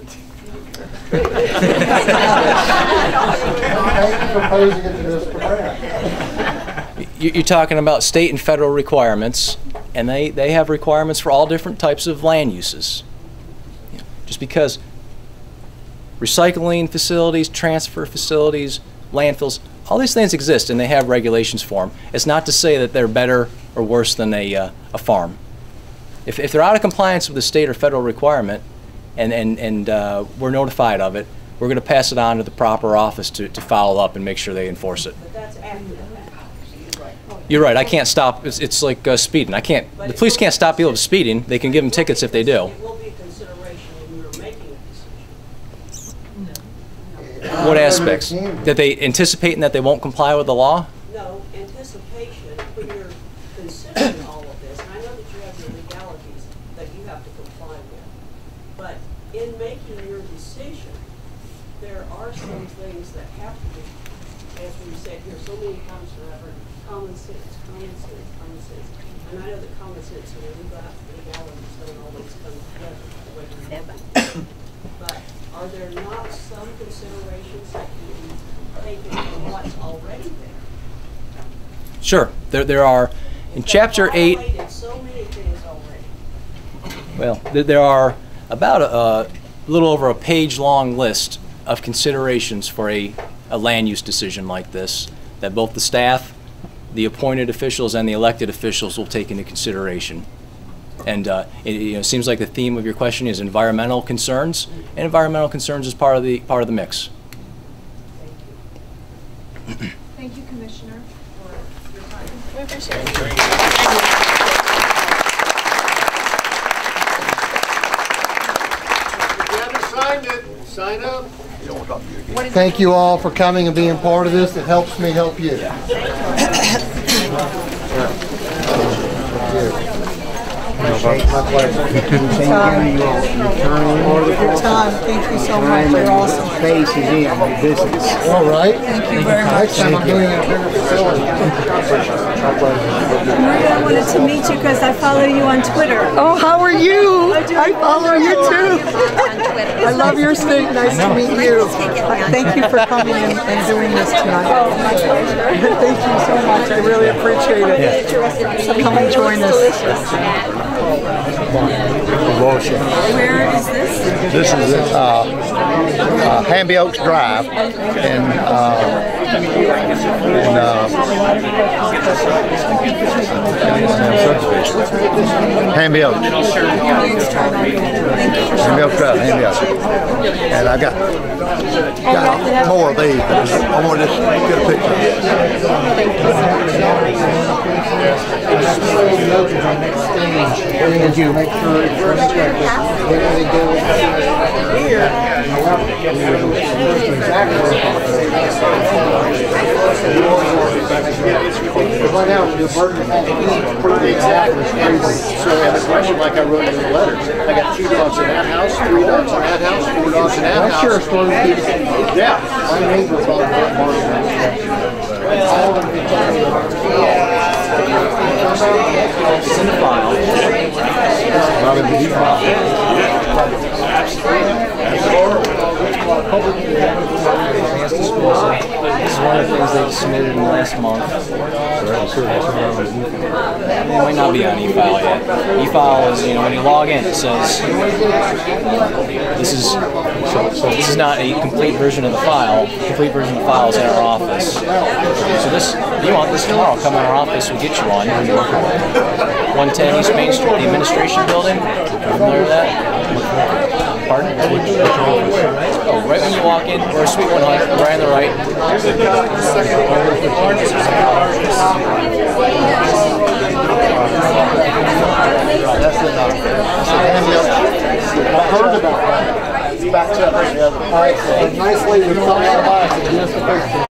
You're talking about state and federal requirements, and they, they have requirements for all different types of land uses. Just because recycling facilities, transfer facilities, landfills, all these things exist and they have regulations for them. It's not to say that they're better or worse than a, uh, a farm. If, if they're out of compliance with the state or federal requirement and, and, and uh, we're notified of it, we're going to pass it on to the proper office to, to follow up and make sure they enforce it. But that's after the fact. You're right, I can't stop, it's, it's like uh, speeding. I can't, the police can't stop people from speeding. They can give them tickets if they do. It will be a consideration when we were making a decision. What aspects? That they anticipating that they won't comply with the law? No, anticipation, when you're considering all of this, and I know that you have your legalities that you have to comply with, but in making your decision, there are some things that have to be, as we said here so many times forever, common sense, common sense, common sense. And I know that common sense and legalities don't always come together the way we want them. But are there not some considerations that can be taken from what's already there? Sure, there, there are. In chapter eight, So many things already. well, there, there are about a, a little over a page-long list of considerations for a, a land use decision like this that both the staff, the appointed officials, and the elected officials will take into consideration. And uh, it, you know, it seems like the theme of your question is environmental concerns, and environmental concerns is part of the part of the mix. Thank you, Commissioner, for your time. We appreciate it. If you haven't signed it, sign up. Thank you all for coming and being part of this. It helps me help you. My pleasure. Your time. Thank you so much. You're awesome. Space is in your business. All right. Thank you very much. Next time I'm doing it in a bigger facility. Maria, I wanted to meet you because I follow you on Twitter. Oh, how are you? I follow you too. I love your state. Nice to meet you. Thank you for coming and, and doing this tonight. Oh, my pleasure. Thank you so much. I really appreciate it. Come and join us. Where is this? This is uh, uh, Hamby Oaks Drive in uh, And, uh, hand me out. Hand me out, crowd, hand me out. And I got, got more of these. I want to just get a picture. Did you make sure it's here? Right now, the burden pretty exactly. So I have a question like I wrote in the letter. I got two dogs in that house, three dogs in that house, four dogs in that house. Sure, yeah. My neighbor's all about all of them. It's in the file. Not in the deep file. This is one of the things they submitted in the last month. It might not be on e-file yet. E-file is, you know, when you log in, it says this is this is not a complete version of the file. The complete version of the file is in our office. So this, if you want this tomorrow, come in our office. We'll get you one. one ten East Main Street, the administration building. Familiar with that? Pardon? Oh, right when you walk in, we're Suite one hundred, right on the right. That's enough. I heard about that. Back to the other. All right, so nicely, we come out of